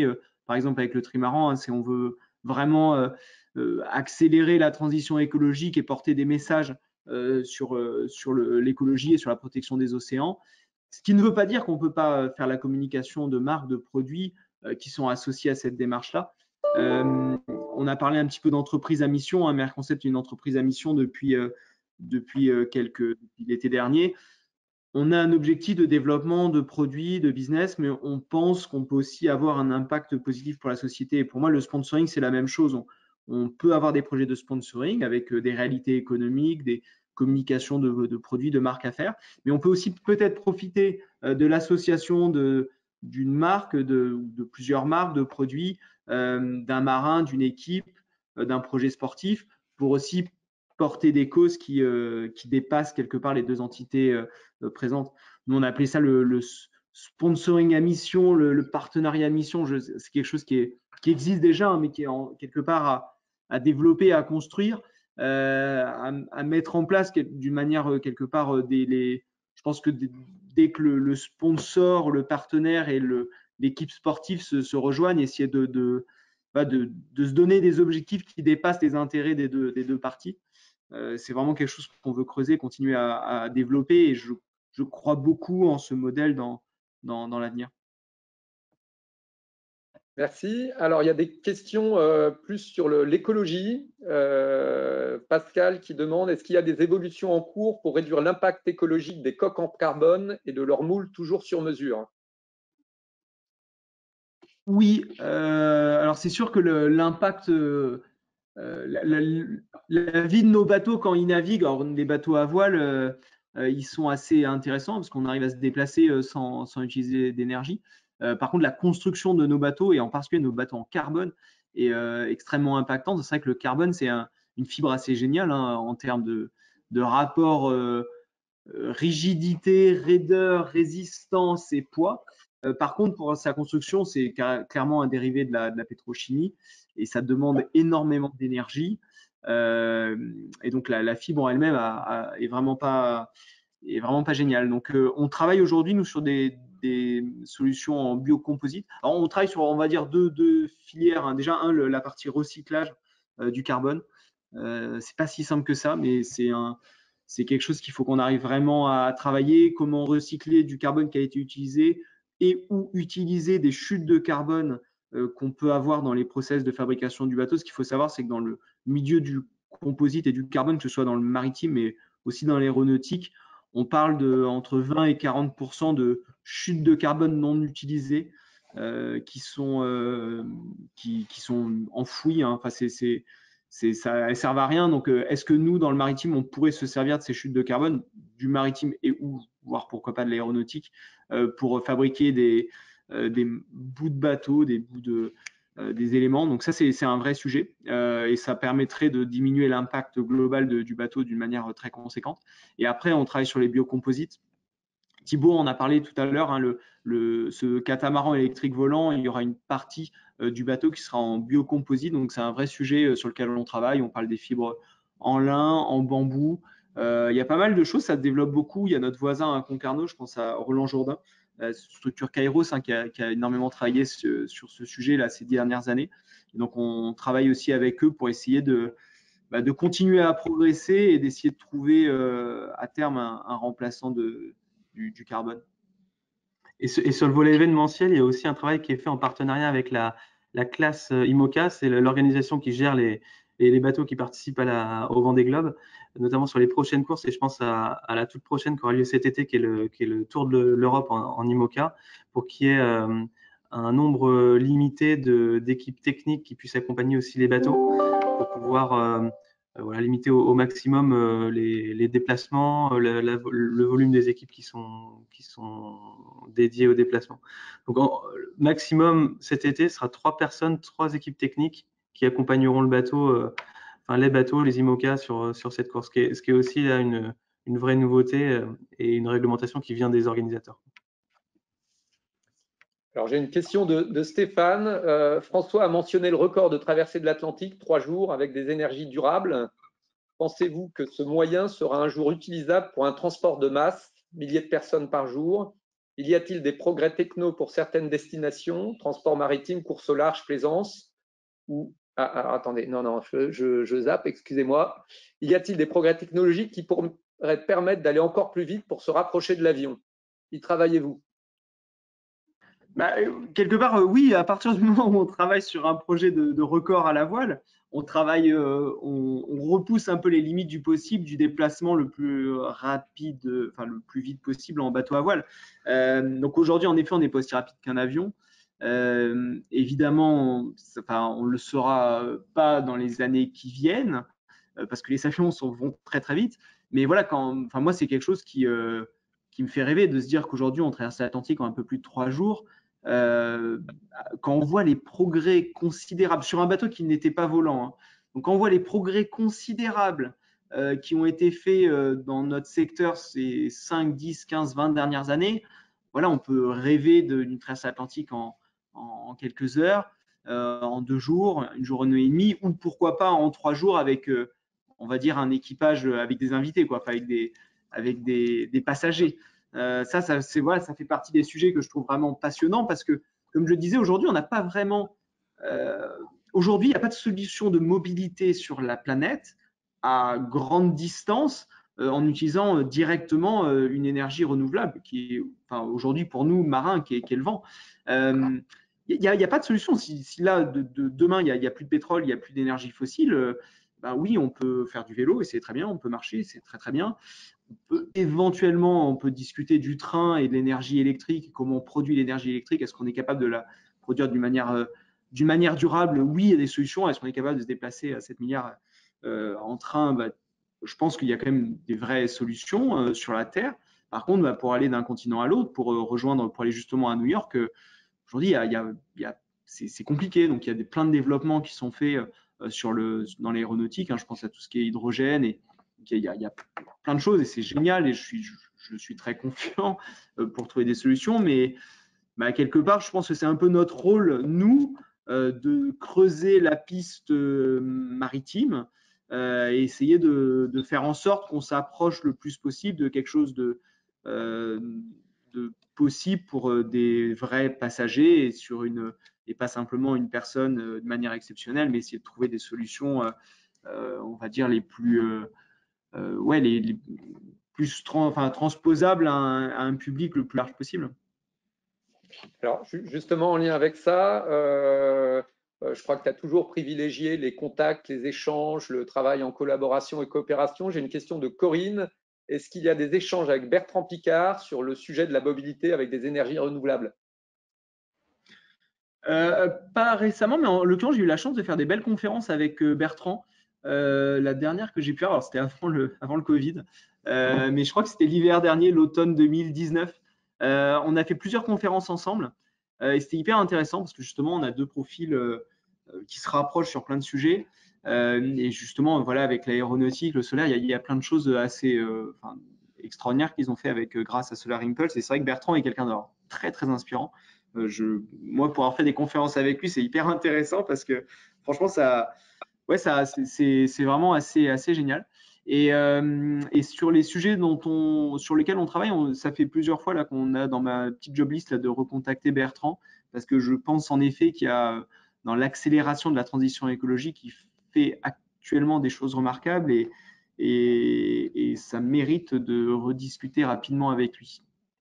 par exemple avec le trimaran, hein, c'est on veut vraiment euh, euh, accélérer la transition écologique et porter des messages euh, sur, euh, sur l'écologie et sur la protection des océans. Ce qui ne veut pas dire qu'on ne peut pas faire la communication de marques, de produits euh, qui sont associés à cette démarche-là. Euh, on a parlé un petit peu d'entreprise à mission. Hein, Merconcept est une entreprise à mission depuis, euh, depuis, euh, quelques, depuis l'été dernier. On a un objectif de développement de produits, de business, mais on pense qu'on peut aussi avoir un impact positif pour la société. Et pour moi, le sponsoring, c'est la même chose. On, on peut avoir des projets de sponsoring avec des réalités économiques, des communications de, de produits, de marques à faire, mais on peut aussi peut-être profiter de l'association d'une marque, de, de plusieurs marques, de produits, euh, d'un marin, d'une équipe, euh, d'un projet sportif, pour aussi porter des causes qui, euh, qui dépassent quelque part les deux entités euh, présentes. Nous, on a appelé ça le, le sponsoring à mission, le, le partenariat à mission. C'est quelque chose qui, est, qui existe déjà, hein, mais qui est en, quelque part à, à développer, à construire, euh, à, à mettre en place d'une manière quelque part des, les, je pense que dès, dès que le, le sponsor, le partenaire et l'équipe sportive se, se rejoignent, essayer de, de, de, de se donner des objectifs qui dépassent les intérêts des deux, des deux parties. Euh, c'est vraiment quelque chose qu'on veut creuser, continuer à, à développer, et je, je crois beaucoup en ce modèle dans, dans, dans l'avenir.
Merci. Alors, il y a des questions euh, plus sur l'écologie. Euh, Pascal qui demande, est-ce qu'il y a des évolutions en cours pour réduire l'impact écologique des coques en carbone et de leurs moules toujours sur mesure?
Oui, euh, alors c'est sûr que l'impact, euh, la, la, la vie de nos bateaux quand ils naviguent, alors les bateaux à voile, euh, euh, ils sont assez intéressants parce qu'on arrive à se déplacer euh, sans, sans utiliser d'énergie. Euh, par contre, la construction de nos bateaux, et en particulier nos bateaux en carbone, est euh, extrêmement impactante. C'est vrai que le carbone, c'est un, une fibre assez géniale, hein, en termes de, de rapport euh, rigidité, raideur, résistance et poids. Euh, par contre, pour sa construction, c'est clairement un dérivé de la, de la pétrochimie et ça demande énormément d'énergie. Euh, et donc, la, la fibre en elle-même est vraiment pas est vraiment pas géniale. Donc, euh, on travaille aujourd'hui, nous, sur des, des solutions en biocomposite. Alors, on travaille sur, on va dire, deux, deux filières. Hein. Déjà, un, le, la partie recyclage euh, du carbone. Euh, c'est pas si simple que ça, mais c'est un, c'est quelque chose qu'il faut qu'on arrive vraiment à travailler. Comment recycler du carbone qui a été utilisé et ou utiliser des chutes de carbone euh, qu'on peut avoir dans les process de fabrication du bateau. Ce qu'il faut savoir, c'est que dans le milieu du composite et du carbone, que ce soit dans le maritime, mais aussi dans l'aéronautique, on parle de entre vingt et quarante pour cent de chutes de carbone non utilisées euh, qui, sont, euh, qui, qui sont enfouies. Hein. Enfin, c'est, c'est, c'est, ça, elles ne servent à rien. Donc, euh, est-ce que nous, dans le maritime, on pourrait se servir de ces chutes de carbone, du maritime et ou, voire pourquoi pas de l'aéronautique, euh, pour fabriquer des, euh, des bouts de bateau, des bouts de, euh, des éléments. Donc ça, c'est un vrai sujet euh, et ça permettrait de diminuer l'impact global de, du bateau d'une manière très conséquente. Et après, on travaille sur les biocomposites. Thibaut en a parlé tout à l'heure, hein, le, le, ce catamaran électrique volant, il y aura une partie euh, du bateau qui sera en biocomposite. Donc c'est un vrai sujet euh, sur lequel on travaille. On parle des fibres en lin, en bambou. Euh, il y a pas mal de choses, ça se développe beaucoup. Il y a notre voisin à Concarneau, je pense à Roland Jourdain, la structure Kairos, hein, qui, a, qui a énormément travaillé ce, sur ce sujet-là ces dernières années. Et donc, on travaille aussi avec eux pour essayer de, bah, de continuer à progresser et d'essayer de trouver euh, à terme un, un remplaçant de, du, du carbone.
Et, ce, et sur le volet événementiel, il y a aussi un travail qui est fait en partenariat avec la, la classe IMOCA, c'est l'organisation qui gère les, les, les bateaux qui participent à la, au Vendée Globe, notamment sur les prochaines courses. Et je pense à, à la toute prochaine qui aura lieu cet été, qui est le, qui est le Tour de l'Europe en, en IMOCA, pour qu'il y ait euh, un nombre limité d'équipes techniques qui puissent accompagner aussi les bateaux pour pouvoir euh, voilà, limiter au, au maximum euh, les, les déplacements, euh, la, la, le volume des équipes qui sont, qui sont dédiées au déplacement. Donc, en, maximum cet été, ce sera trois personnes, trois équipes techniques qui accompagneront le bateau, euh, enfin les bateaux, les IMOCA sur, sur cette course, ce qui est, ce qui est aussi là une, une vraie nouveauté euh, et une réglementation qui vient des organisateurs.
Alors, j'ai une question de, de Stéphane. Euh, François a mentionné le record de traversée de l'Atlantique, trois jours avec des énergies durables. Pensez-vous que ce moyen sera un jour utilisable pour un transport de masse, milliers de personnes par jour, Il y a-t-il des progrès techno pour certaines destinations, transport maritime, course au large, plaisance ou ah, ah, attendez, non, non, je, je, je zappe, excusez-moi. Y a-t-il des progrès technologiques qui pourraient permettre d'aller encore plus vite pour se rapprocher de l'avion? Y travaillez-vous?
Bah, quelque part, oui, à partir du moment où on travaille sur un projet de, de record à la voile, on travaille, euh, on, on repousse un peu les limites du possible du déplacement le plus rapide, enfin le plus vite possible en bateau à voile. Euh, donc aujourd'hui, en effet, on n'est pas aussi rapide qu'un avion. Euh, évidemment, on, enfin, on le sera pas dans les années qui viennent euh, parce que les avions sont, vont très très vite. Mais voilà, quand, enfin moi, c'est quelque chose qui euh, qui me fait rêver de se dire qu'aujourd'hui, on traverse l'Atlantique en un peu plus de trois jours. Euh, quand on voit les progrès considérables sur un bateau qui n'était pas volant, hein, donc quand on voit les progrès considérables euh, qui ont été faits euh, dans notre secteur ces cinq, dix, quinze, vingt dernières années, voilà, on peut rêver d'une traversée atlantique en, en, en quelques heures, euh, en deux jours, une journée et demie, ou pourquoi pas en trois jours avec, euh, on va dire, un équipage avec des invités, quoi, avec des, avec des, des passagers. Euh, ça, ça, c'est, voilà, ça fait partie des sujets que je trouve vraiment passionnants parce que, comme je le disais, aujourd'hui, on n'a pas vraiment. Euh, aujourd'hui, il n'y a pas de solution de mobilité sur la planète à grande distance euh, en utilisant euh, directement euh, une énergie renouvelable qui est, enfin, aujourd'hui, pour nous, marins, qui est, qui est le vent. Euh, il n'y a, a pas de solution. Si, si là, de, de, demain, il n'y a, a plus de pétrole, il n'y a plus d'énergie fossile, euh, ben oui, on peut faire du vélo et c'est très bien, on peut marcher, c'est très très bien. On peut, éventuellement, on peut discuter du train et de l'énergie électrique, comment on produit l'énergie électrique, est-ce qu'on est capable de la produire d'une manière, euh, d'une manière durable? Oui, il y a des solutions. Est-ce qu'on est capable de se déplacer à sept milliards euh, en train? Bah, je pense qu'il y a quand même des vraies solutions euh, sur la Terre. Par contre, bah, pour aller d'un continent à l'autre, pour euh, rejoindre, pour aller justement à New York, euh, aujourd'hui, il y a, il y a, il y a, c'est, c'est compliqué. Donc, il y a des, plein de développements qui sont faits euh, sur le, dans l'aéronautique. Hein, je pense à tout ce qui est hydrogène et il y a, il y a plein de choses et c'est génial et je suis, je, je suis très confiant pour trouver des solutions. Mais bah, quelque part, je pense que c'est un peu notre rôle, nous, euh, de creuser la piste euh, maritime euh, et essayer de, de faire en sorte qu'on s'approche le plus possible de quelque chose de, euh, de possible pour euh, des vrais passagers et, sur une, et pas simplement une personne euh, de manière exceptionnelle, mais essayer de trouver des solutions, euh, euh, on va dire, les plus... Euh, euh, ouais, les, les plus trans, enfin, transposables à un, à un public le plus large possible.
Alors, justement, en lien avec ça, euh, je crois que tu as toujours privilégié les contacts, les échanges, le travail en collaboration et coopération. J'ai une question de Corinne. Est-ce qu'il y a des échanges avec Bertrand Piccard sur le sujet de la mobilité avec des énergies renouvelables?
euh, Pas récemment, mais en l'occurrence, j'ai eu la chance de faire des belles conférences avec Bertrand. Euh, la dernière que j'ai pu faire, alors c'était avant le, avant le Covid, euh, mais je crois que c'était l'hiver dernier, l'automne deux mille dix-neuf. Euh, on a fait plusieurs conférences ensemble euh, et c'était hyper intéressant parce que justement, on a deux profils euh, qui se rapprochent sur plein de sujets. Euh, et justement, voilà, avec l'aéronautique, le solaire, il y, a, il y a plein de choses assez euh, enfin, extraordinaires qu'ils ont fait avec, grâce à Solar Impulse. Et c'est vrai que Bertrand est quelqu'un de très, très inspirant. Euh, je, moi, pour avoir fait des conférences avec lui, c'est hyper intéressant parce que franchement, ça, ouais, ça, c'est, c'est vraiment assez, assez génial. Et, euh, et sur les sujets dont on, sur lesquels on travaille, on, ça fait plusieurs fois là qu'on a dans ma petite job list là, de recontacter Bertrand, parce que je pense en effet qu'il y a dans l'accélération de la transition écologique, il fait actuellement des choses remarquables et, et, et ça mérite de rediscuter rapidement avec lui.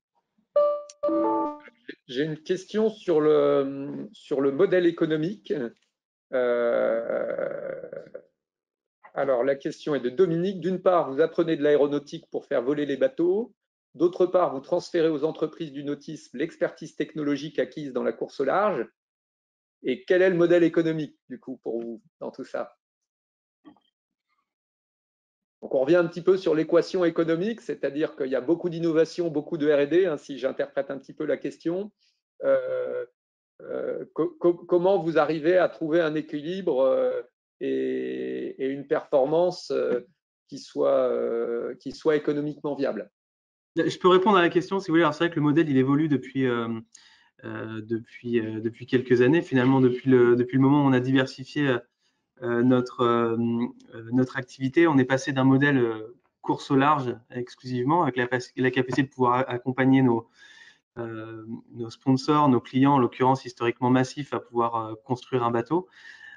J'ai une question sur le, sur le modèle économique. Euh, alors, la question est de Dominique. D'une part, vous apprenez de l'aéronautique pour faire voler les bateaux. D'autre part, vous transférez aux entreprises du nautisme l'expertise technologique acquise dans la course au large. Et quel est le modèle économique, du coup, pour vous dans tout ça? Donc, on revient un petit peu sur l'équation économique, c'est-à-dire qu'il y a beaucoup d'innovation, beaucoup de R et D, hein, si j'interprète un petit peu la question. Euh, euh, co co comment vous arrivez à trouver un équilibre euh, et, et une performance euh, qui, soit, euh, qui soit économiquement viable?
Je peux répondre à la question si vous voulez. Alors, c'est vrai que le modèle, il évolue depuis, euh, euh, depuis, euh, depuis quelques années. Finalement, depuis le, depuis le moment où on a diversifié euh, notre, euh, notre activité, on est passé d'un modèle euh, course au large exclusivement, avec la, la capacité de pouvoir accompagner nos, euh, nos sponsors, nos clients, en l'occurrence historiquement massifs, à pouvoir euh, construire un bateau,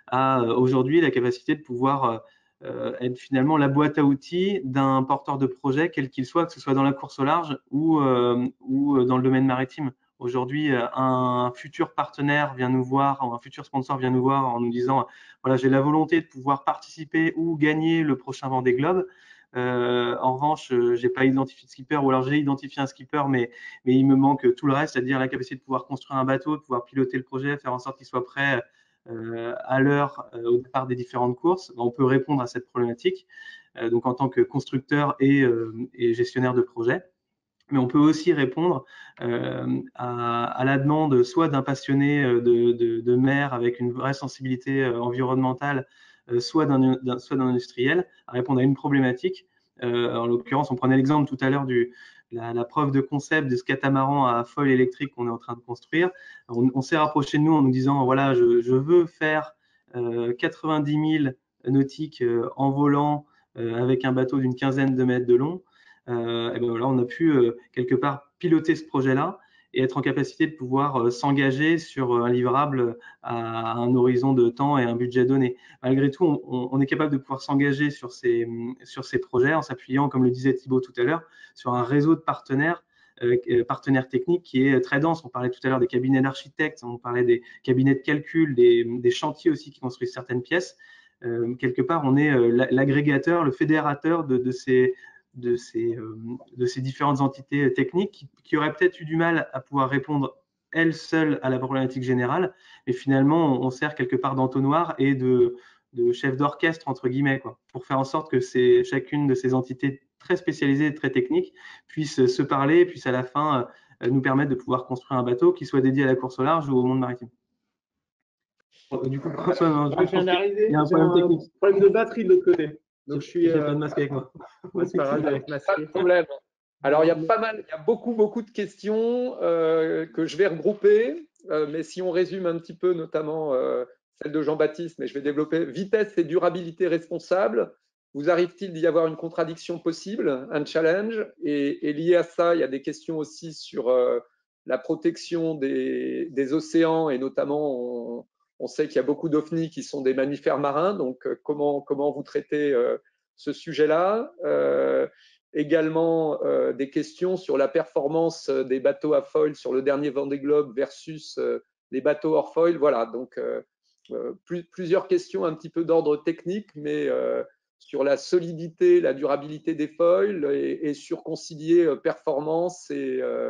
à euh, aujourd'hui la capacité de pouvoir euh, être finalement la boîte à outils d'un porteur de projet, quel qu'il soit, que ce soit dans la course au large ou, euh, ou dans le domaine maritime. Aujourd'hui, un futur partenaire vient nous voir, ou un futur sponsor vient nous voir en nous disant voilà, j'ai la volonté de pouvoir participer ou gagner le prochain Vendée Globe. Euh, en revanche, j'ai pas identifié de skipper, ou alors j'ai identifié un skipper, mais, mais il me manque tout le reste, c'est-à-dire la capacité de pouvoir construire un bateau, de pouvoir piloter le projet, faire en sorte qu'il soit prêt euh, à l'heure euh, au départ des différentes courses. On peut répondre à cette problématique, euh, donc en tant que constructeur et, euh, et gestionnaire de projet. Mais on peut aussi répondre euh, à, à la demande soit d'un passionné de, de, de mer avec une vraie sensibilité euh, environnementale, euh, soit d'un soit d'un industriel, à répondre à une problématique. Euh, en l'occurrence, on prenait l'exemple tout à l'heure du la, la preuve de concept de ce catamaran à foil électrique qu'on est en train de construire. On, on s'est rapproché de nous en nous disant voilà, je, je veux faire euh, quatre-vingt-dix mille nautiques euh, en volant euh, avec un bateau d'une quinzaine de mètres de long. Euh, et ben voilà, on a pu euh, quelque part piloter ce projet-là et être en capacité de pouvoir euh, s'engager sur un livrable à, à un horizon de temps et un budget donné. Malgré tout, on, on est capable de pouvoir s'engager sur ces, sur ces projets en s'appuyant, comme le disait Thibaut tout à l'heure, sur un réseau de partenaires, euh, partenaires techniques qui est très dense. On parlait tout à l'heure des cabinets d'architectes, on parlait des cabinets de calcul, des, des chantiers aussi qui construisent certaines pièces. Euh, quelque part, on est euh, l'agrégateur, le fédérateur de, de ces De ces, euh, de ces différentes entités techniques qui, qui auraient peut-être eu du mal à pouvoir répondre elles seules à la problématique générale, mais finalement on, on sert quelque part d'entonnoir et de, de chef d'orchestre entre guillemets, quoi, pour faire en sorte que c'est, chacune de ces entités très spécialisées et très techniques puisse se parler, puisse à la fin euh, nous permettre de pouvoir construire un bateau qui soit dédié à la course au large ou au monde maritime.
Du coup, François, non, je viens d'arriver. Il y a un problème technique. Problème de batterie de l'autre côté. Donc je suis.
J'ai pas de masque avec moi.
C'est pas grave, avec masque.
Pas de problème. Alors il y a pas mal, il y a beaucoup beaucoup de questions euh, que je vais regrouper, euh, mais si on résume un petit peu, notamment euh, celle de Jean-Baptiste, mais je vais développer vitesse et durabilité responsable. Vous arrive-t-il d'y avoir une contradiction possible, un challenge? Et, et lié à ça, il y a des questions aussi sur euh, la protection des, des océans et notamment on, on sait qu'il y a beaucoup d'OFNI qui sont des mammifères marins, donc euh, comment, comment vous traitez euh, ce sujet-là? euh, Également euh, des questions sur la performance des bateaux à foil sur le dernier Vendée Globe versus euh, les bateaux hors foil. Voilà, donc euh, euh, plus, plusieurs questions un petit peu d'ordre technique, mais euh, sur la solidité, la durabilité des foils et, et sur concilier euh, performance et, euh,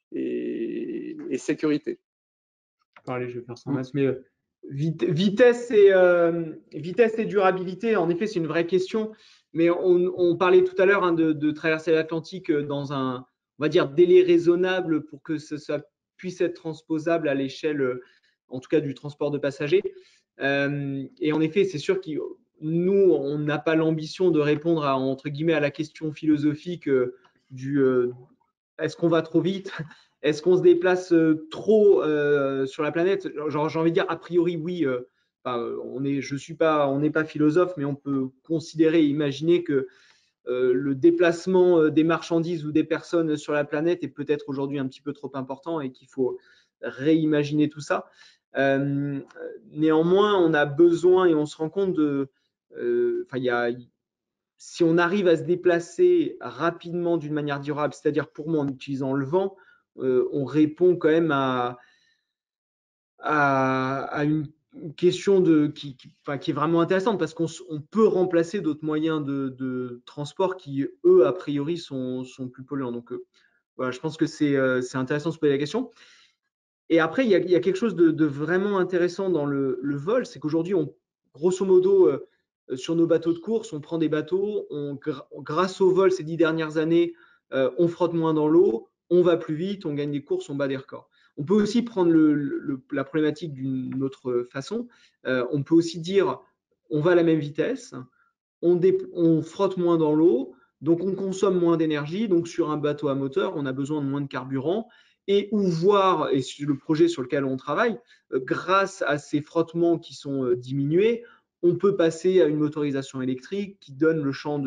et, et sécurité.
Allez, je vais faire sans masque, mais euh, vit vitesse, et, euh, vitesse et durabilité, en effet, c'est une vraie question. Mais on, on parlait tout à l'heure hein, de, de traverser l'Atlantique dans un, on va dire, délai raisonnable pour que ça, ça puisse être transposable à l'échelle, en tout cas, du transport de passagers. Euh, et en effet, c'est sûr que nous, on n'a pas l'ambition de répondre à, entre guillemets, à la question philosophique euh, du euh, est-ce qu'on va trop vite? Est-ce qu'on se déplace trop euh, sur la planète? Genre, j'ai envie de dire, a priori, oui. Euh, enfin, on est, je suis pas, on n'est pas philosophe, mais on peut considérer et imaginer que euh, le déplacement des marchandises ou des personnes sur la planète est peut-être aujourd'hui un petit peu trop important et qu'il faut réimaginer tout ça. Euh, néanmoins, on a besoin et on se rend compte de, euh, enfin, il y a si on arrive à se déplacer rapidement d'une manière durable, c'est-à-dire pour moi en utilisant le vent, euh, on répond quand même à, à, à une question de, qui, qui, enfin, qui est vraiment intéressante parce qu'on on peut remplacer d'autres moyens de, de transport qui, eux, a priori, sont, sont plus polluants. Donc, euh, voilà, je pense que c'est euh, intéressant de se poser la question. Et après, il y a, il y a quelque chose de, de vraiment intéressant dans le, le vol, c'est qu'aujourd'hui, on, grosso modo, euh, sur nos bateaux de course, on prend des bateaux, on, grâce au vol ces dix dernières années, euh, on frotte moins dans l'eau, on va plus vite, on gagne des courses, on bat des records. On peut aussi prendre le, le, la problématique d'une autre façon. Euh, on peut aussi dire, on va à la même vitesse, on, on frotte moins dans l'eau, donc on consomme moins d'énergie. Donc sur un bateau à moteur, on a besoin de moins de carburant. Et ou voir, et sur le projet sur lequel on travaille, euh, grâce à ces frottements qui sont euh, diminués, on peut passer à une motorisation électrique qui donne le champ de,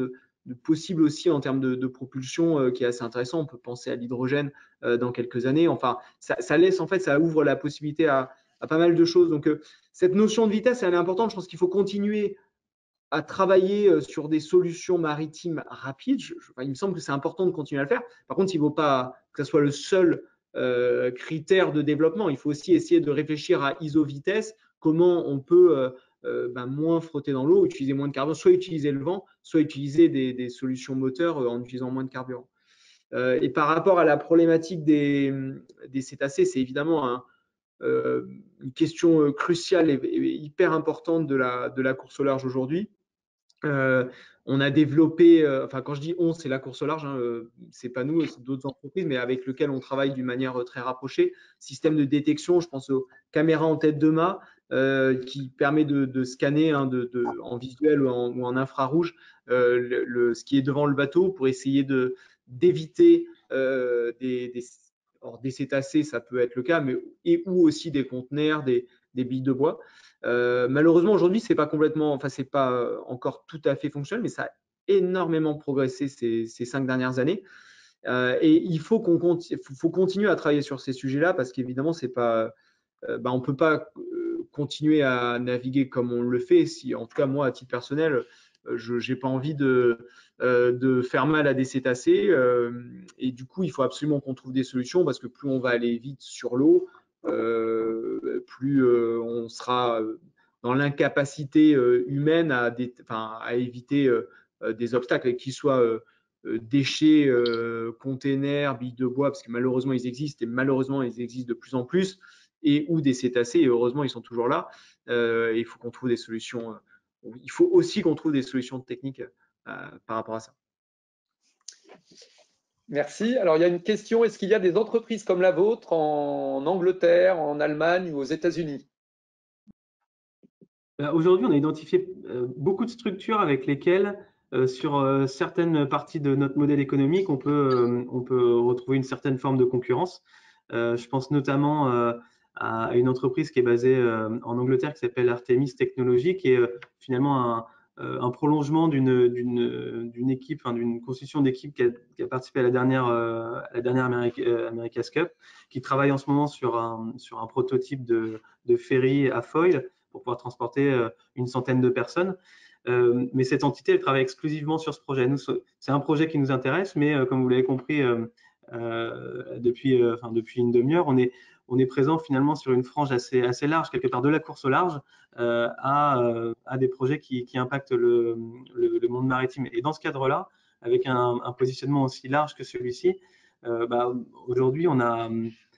de possible aussi en termes de, de propulsion euh, qui est assez intéressant. On peut penser à l'hydrogène euh, dans quelques années. Enfin, ça, ça laisse en fait, ça ouvre la possibilité à, à pas mal de choses. Donc, euh, cette notion de vitesse, elle est importante. Je pense qu'il faut continuer à travailler sur des solutions maritimes rapides. Je, je, enfin, il me semble que c'est important de continuer à le faire. Par contre, il ne faut pas que ce soit le seul euh, critère de développement. Il faut aussi essayer de réfléchir à iso-vitesse, comment on peut euh, euh, ben, moins frotter dans l'eau, utiliser moins de carburant, soit utiliser le vent, soit utiliser des, des solutions moteurs en utilisant moins de carburant. Euh, et par rapport à la problématique des, des cétacés, c'est évidemment un, euh, une question cruciale et, et hyper importante de la, de la course au large aujourd'hui. Euh, on a développé, euh, enfin quand je dis on, c'est la course au large, hein, euh, c'est pas nous, c'est d'autres entreprises, mais avec lesquelles on travaille d'une manière très rapprochée. Système de détection, je pense aux caméras en tête de mât euh, qui permet de, de scanner hein, de, de, en visuel ou en, ou en infrarouge euh, le, le, ce qui est devant le bateau pour essayer de d'éviter euh, des, des, des cétacés, ça peut être le cas, mais et ou aussi des conteneurs, des, des billes de bois. Euh, malheureusement, aujourd'hui, c'est pas complètement, enfin, c'est pas encore tout à fait fonctionnel, mais ça a énormément progressé ces, ces cinq dernières années. Euh, et il faut qu'on continue, faut continuer à travailler sur ces sujets-là parce qu'évidemment, c'est pas, euh, bah, on peut pas continuer à naviguer comme on le fait. Si, en tout cas, moi, à titre personnel, je n'ai pas envie de, euh, de faire mal à des cétacés. Euh, et du coup, il faut absolument qu'on trouve des solutions parce que plus on va aller vite sur l'eau, euh, plus euh, on sera dans l'incapacité euh, humaine à, des, enfin, à éviter euh, des obstacles, qu'ils soient euh, déchets, euh, containers, billes de bois, parce que malheureusement ils existent et malheureusement ils existent de plus en plus, et ou des cétacés, et heureusement ils sont toujours là. Euh, il faut qu'on trouve des solutions. Euh, il faut aussi qu'on trouve des solutions techniques euh, par rapport à ça.
Merci. Alors, il y a une question. Est-ce qu'il y a des entreprises comme la vôtre en Angleterre, en Allemagne ou aux États-Unis?
Aujourd'hui, on a identifié beaucoup de structures avec lesquelles, euh, sur euh, certaines parties de notre modèle économique, on peut, euh, on peut retrouver une certaine forme de concurrence. Euh, je pense notamment euh, à une entreprise qui est basée euh, en Angleterre qui s'appelle Artemis Technologies, qui est euh, finalement un, un prolongement d'une d'une équipe, enfin, d'une constitution d'équipe qui, qui a participé à la dernière, euh, à la dernière America, euh, America's Cup, qui travaille en ce moment sur un, sur un prototype de, de ferry à foil pour pouvoir transporter euh, une centaine de personnes. Euh, mais cette entité, elle travaille exclusivement sur ce projet. Nous, c'est un projet qui nous intéresse, mais euh, comme vous l'avez compris, euh, euh, depuis, euh, enfin, depuis une demi-heure, on est, on est présent finalement sur une frange assez, assez large, quelque part de la course au large euh, à, euh, à des projets qui, qui impactent le, le, le monde maritime. Et dans ce cadre-là, avec un, un positionnement aussi large que celui-ci, euh, bah, aujourd'hui, on a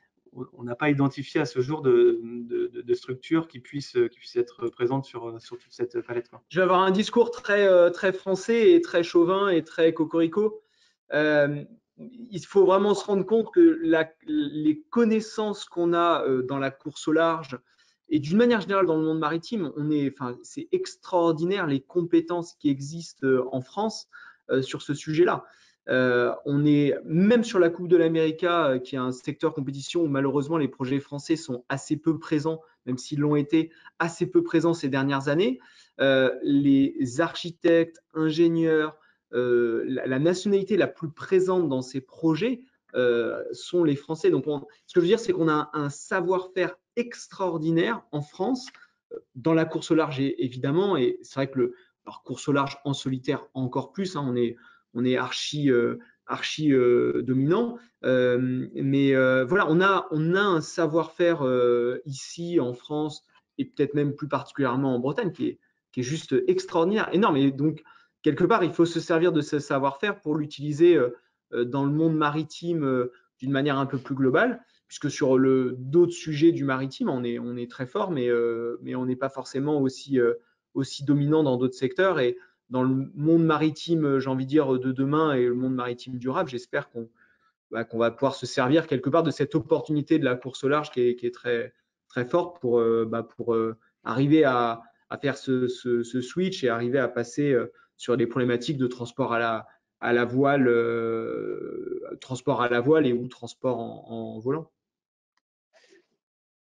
on n'a pas identifié à ce jour de, de, de structure qui puisse, qui puisse être présente sur, sur toute cette palette.
Je vais avoir un discours très, très français et très chauvin et très cocorico. Euh, il faut vraiment se rendre compte que la, les connaissances qu'on a dans la course au large et d'une manière générale dans le monde maritime, on est, enfin, c'est extraordinaire les compétences qui existent en France euh, sur ce sujet-là. Euh, on est même sur la Coupe de l'Amérique, euh, qui est un secteur compétition où malheureusement les projets français sont assez peu présents, même s'ils l'ont été assez peu présents ces dernières années. Euh, les architectes, ingénieurs, euh, la, la nationalité la plus présente dans ces projets euh, sont les Français. Donc, on, ce que je veux dire, c'est qu'on a un, un savoir-faire extraordinaire en France, dans la course au large évidemment, et c'est vrai que le alors, course au large en solitaire encore plus, hein, on est on est archi, euh, archi euh, dominant. Euh, mais euh, voilà, on a, on a un savoir-faire euh, ici en France et peut-être même plus particulièrement en Bretagne qui est, qui est juste extraordinaire, énorme. Et donc, quelque part, il faut se servir de ce savoir-faire pour l'utiliser euh, dans le monde maritime euh, d'une manière un peu plus globale, puisque sur d'autres sujets du maritime, on est, on est très fort, mais, euh, mais on n'est pas forcément aussi, euh, aussi dominant dans d'autres secteurs. Et dans le monde maritime, j'ai envie de dire, de demain et le monde maritime durable, j'espère qu'on bah, qu'on va pouvoir se servir quelque part de cette opportunité de la course au large qui est, qui est très, très forte pour, euh, bah, pour euh, arriver à, à faire ce, ce, ce switch et arriver à passer euh, sur des problématiques de transport à la, à la voile, euh, transport à la voile et ou transport en, en volant.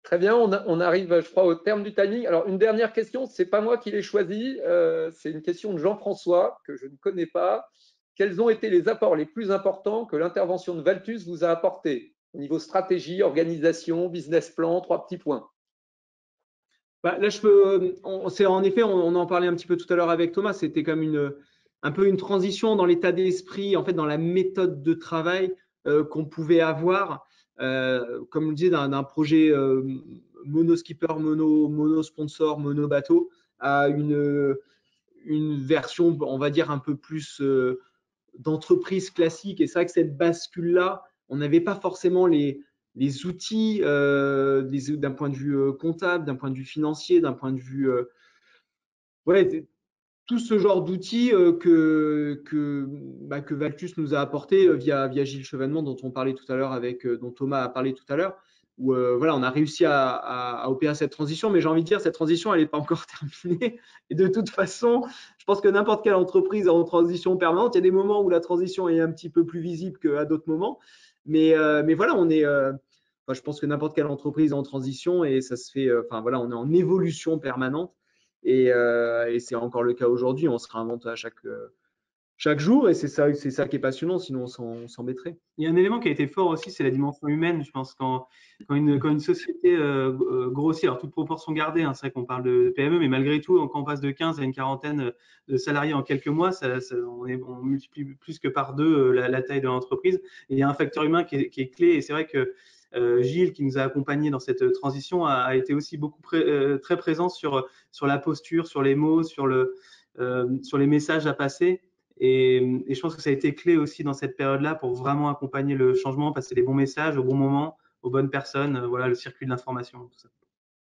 Très bien, on, a, on arrive, je crois, au terme du timing. Alors, une dernière question, ce n'est pas moi qui l'ai choisie, euh, c'est une question de Jean-François, que je ne connais pas. Quels ont été les apports les plus importants que l'intervention de Valtus vous a apportés au niveau stratégie, organisation, business plan, trois petits points?
Bah, là, je peux. On, c'est en effet, on, on en parlait un petit peu tout à l'heure avec Thomas. C'était comme une, un peu une transition dans l'état d'esprit, en fait, dans la méthode de travail euh, qu'on pouvait avoir, euh, comme je le disais, d'un, d'un projet euh, mono skipper, mono, mono sponsor, mono bateau, à une, une version, on va dire, un peu plus euh, d'entreprise classique. Et c'est vrai que cette bascule-là, on n'avait pas forcément les les outils euh, d'un point de vue euh, comptable, d'un point de vue financier, d'un point de vue euh, ouais, tout ce genre d'outils euh, que, que, bah, que Valtus nous a apporté euh, via, via Gilles Chevènement, dont on parlait tout à l'heure, avec euh, dont Thomas a parlé tout à l'heure, où euh, voilà, on a réussi à, à, à opérer cette transition, mais j'ai envie de dire, cette transition, elle n'est pas encore terminée. Et de toute façon, je pense que n'importe quelle entreprise est en transition permanente. Il y a des moments où la transition est un petit peu plus visible qu'à d'autres moments. Mais, euh, mais voilà, on est. Euh, enfin, je pense que n'importe quelle entreprise est en transition et ça se fait. Euh, enfin voilà, on est en évolution permanente. Et, euh, et c'est encore le cas aujourd'hui. On se réinvente à chaque, euh, chaque jour et c'est ça, c'est ça qui est passionnant. Sinon, on s'embêterait.
Il y a un élément qui a été fort aussi, c'est la dimension humaine. Je pense quand, quand, une, quand une société euh, grossit, alors toute proportion gardée, hein, c'est vrai qu'on parle de P M E, mais malgré tout, quand on passe de quinze à une quarantaine de salariés en quelques mois, ça, ça, on, est, on multiplie plus que par deux la, la taille de l'entreprise. Et il y a un facteur humain qui est, qui est clé. Et c'est vrai que Euh, Gilles, qui nous a accompagnés dans cette transition, a, a été aussi beaucoup pré, euh, très présent sur, sur la posture, sur les mots, sur, le, euh, sur les messages à passer. Et, et je pense que ça a été clé aussi dans cette période-là pour vraiment accompagner le changement, passer les bons messages au bon moment, aux bonnes personnes, euh, voilà, le circuit de l'information, tout ça.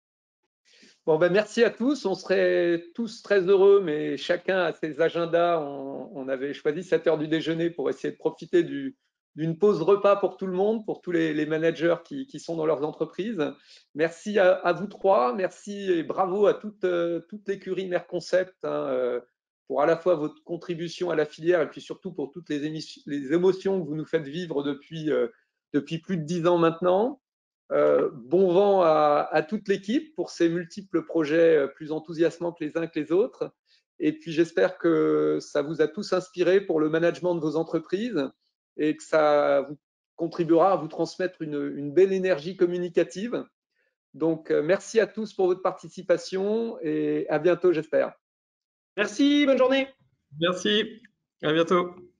Bon, ben merci à tous. On serait tous très heureux, mais chacun a ses agendas. On, on avait choisi cette heure du déjeuner pour essayer de profiter du, d'une pause repas pour tout le monde, pour tous les, les managers qui, qui sont dans leurs entreprises. Merci à, à vous trois. Merci et bravo à toute, euh, toute l'écurie Merconcept hein, euh, pour à la fois votre contribution à la filière et puis surtout pour toutes les, émissions, les émotions que vous nous faites vivre depuis, euh, depuis plus de dix ans maintenant. Euh, bon vent à, à toute l'équipe pour ces multiples projets plus enthousiasmants que les uns que les autres. Et puis j'espère que ça vous a tous inspiré pour le management de vos entreprises et que ça vous contribuera à vous transmettre une, une belle énergie communicative. Donc merci à tous pour votre participation et à bientôt j'espère.
Merci, bonne journée.
Merci, à bientôt.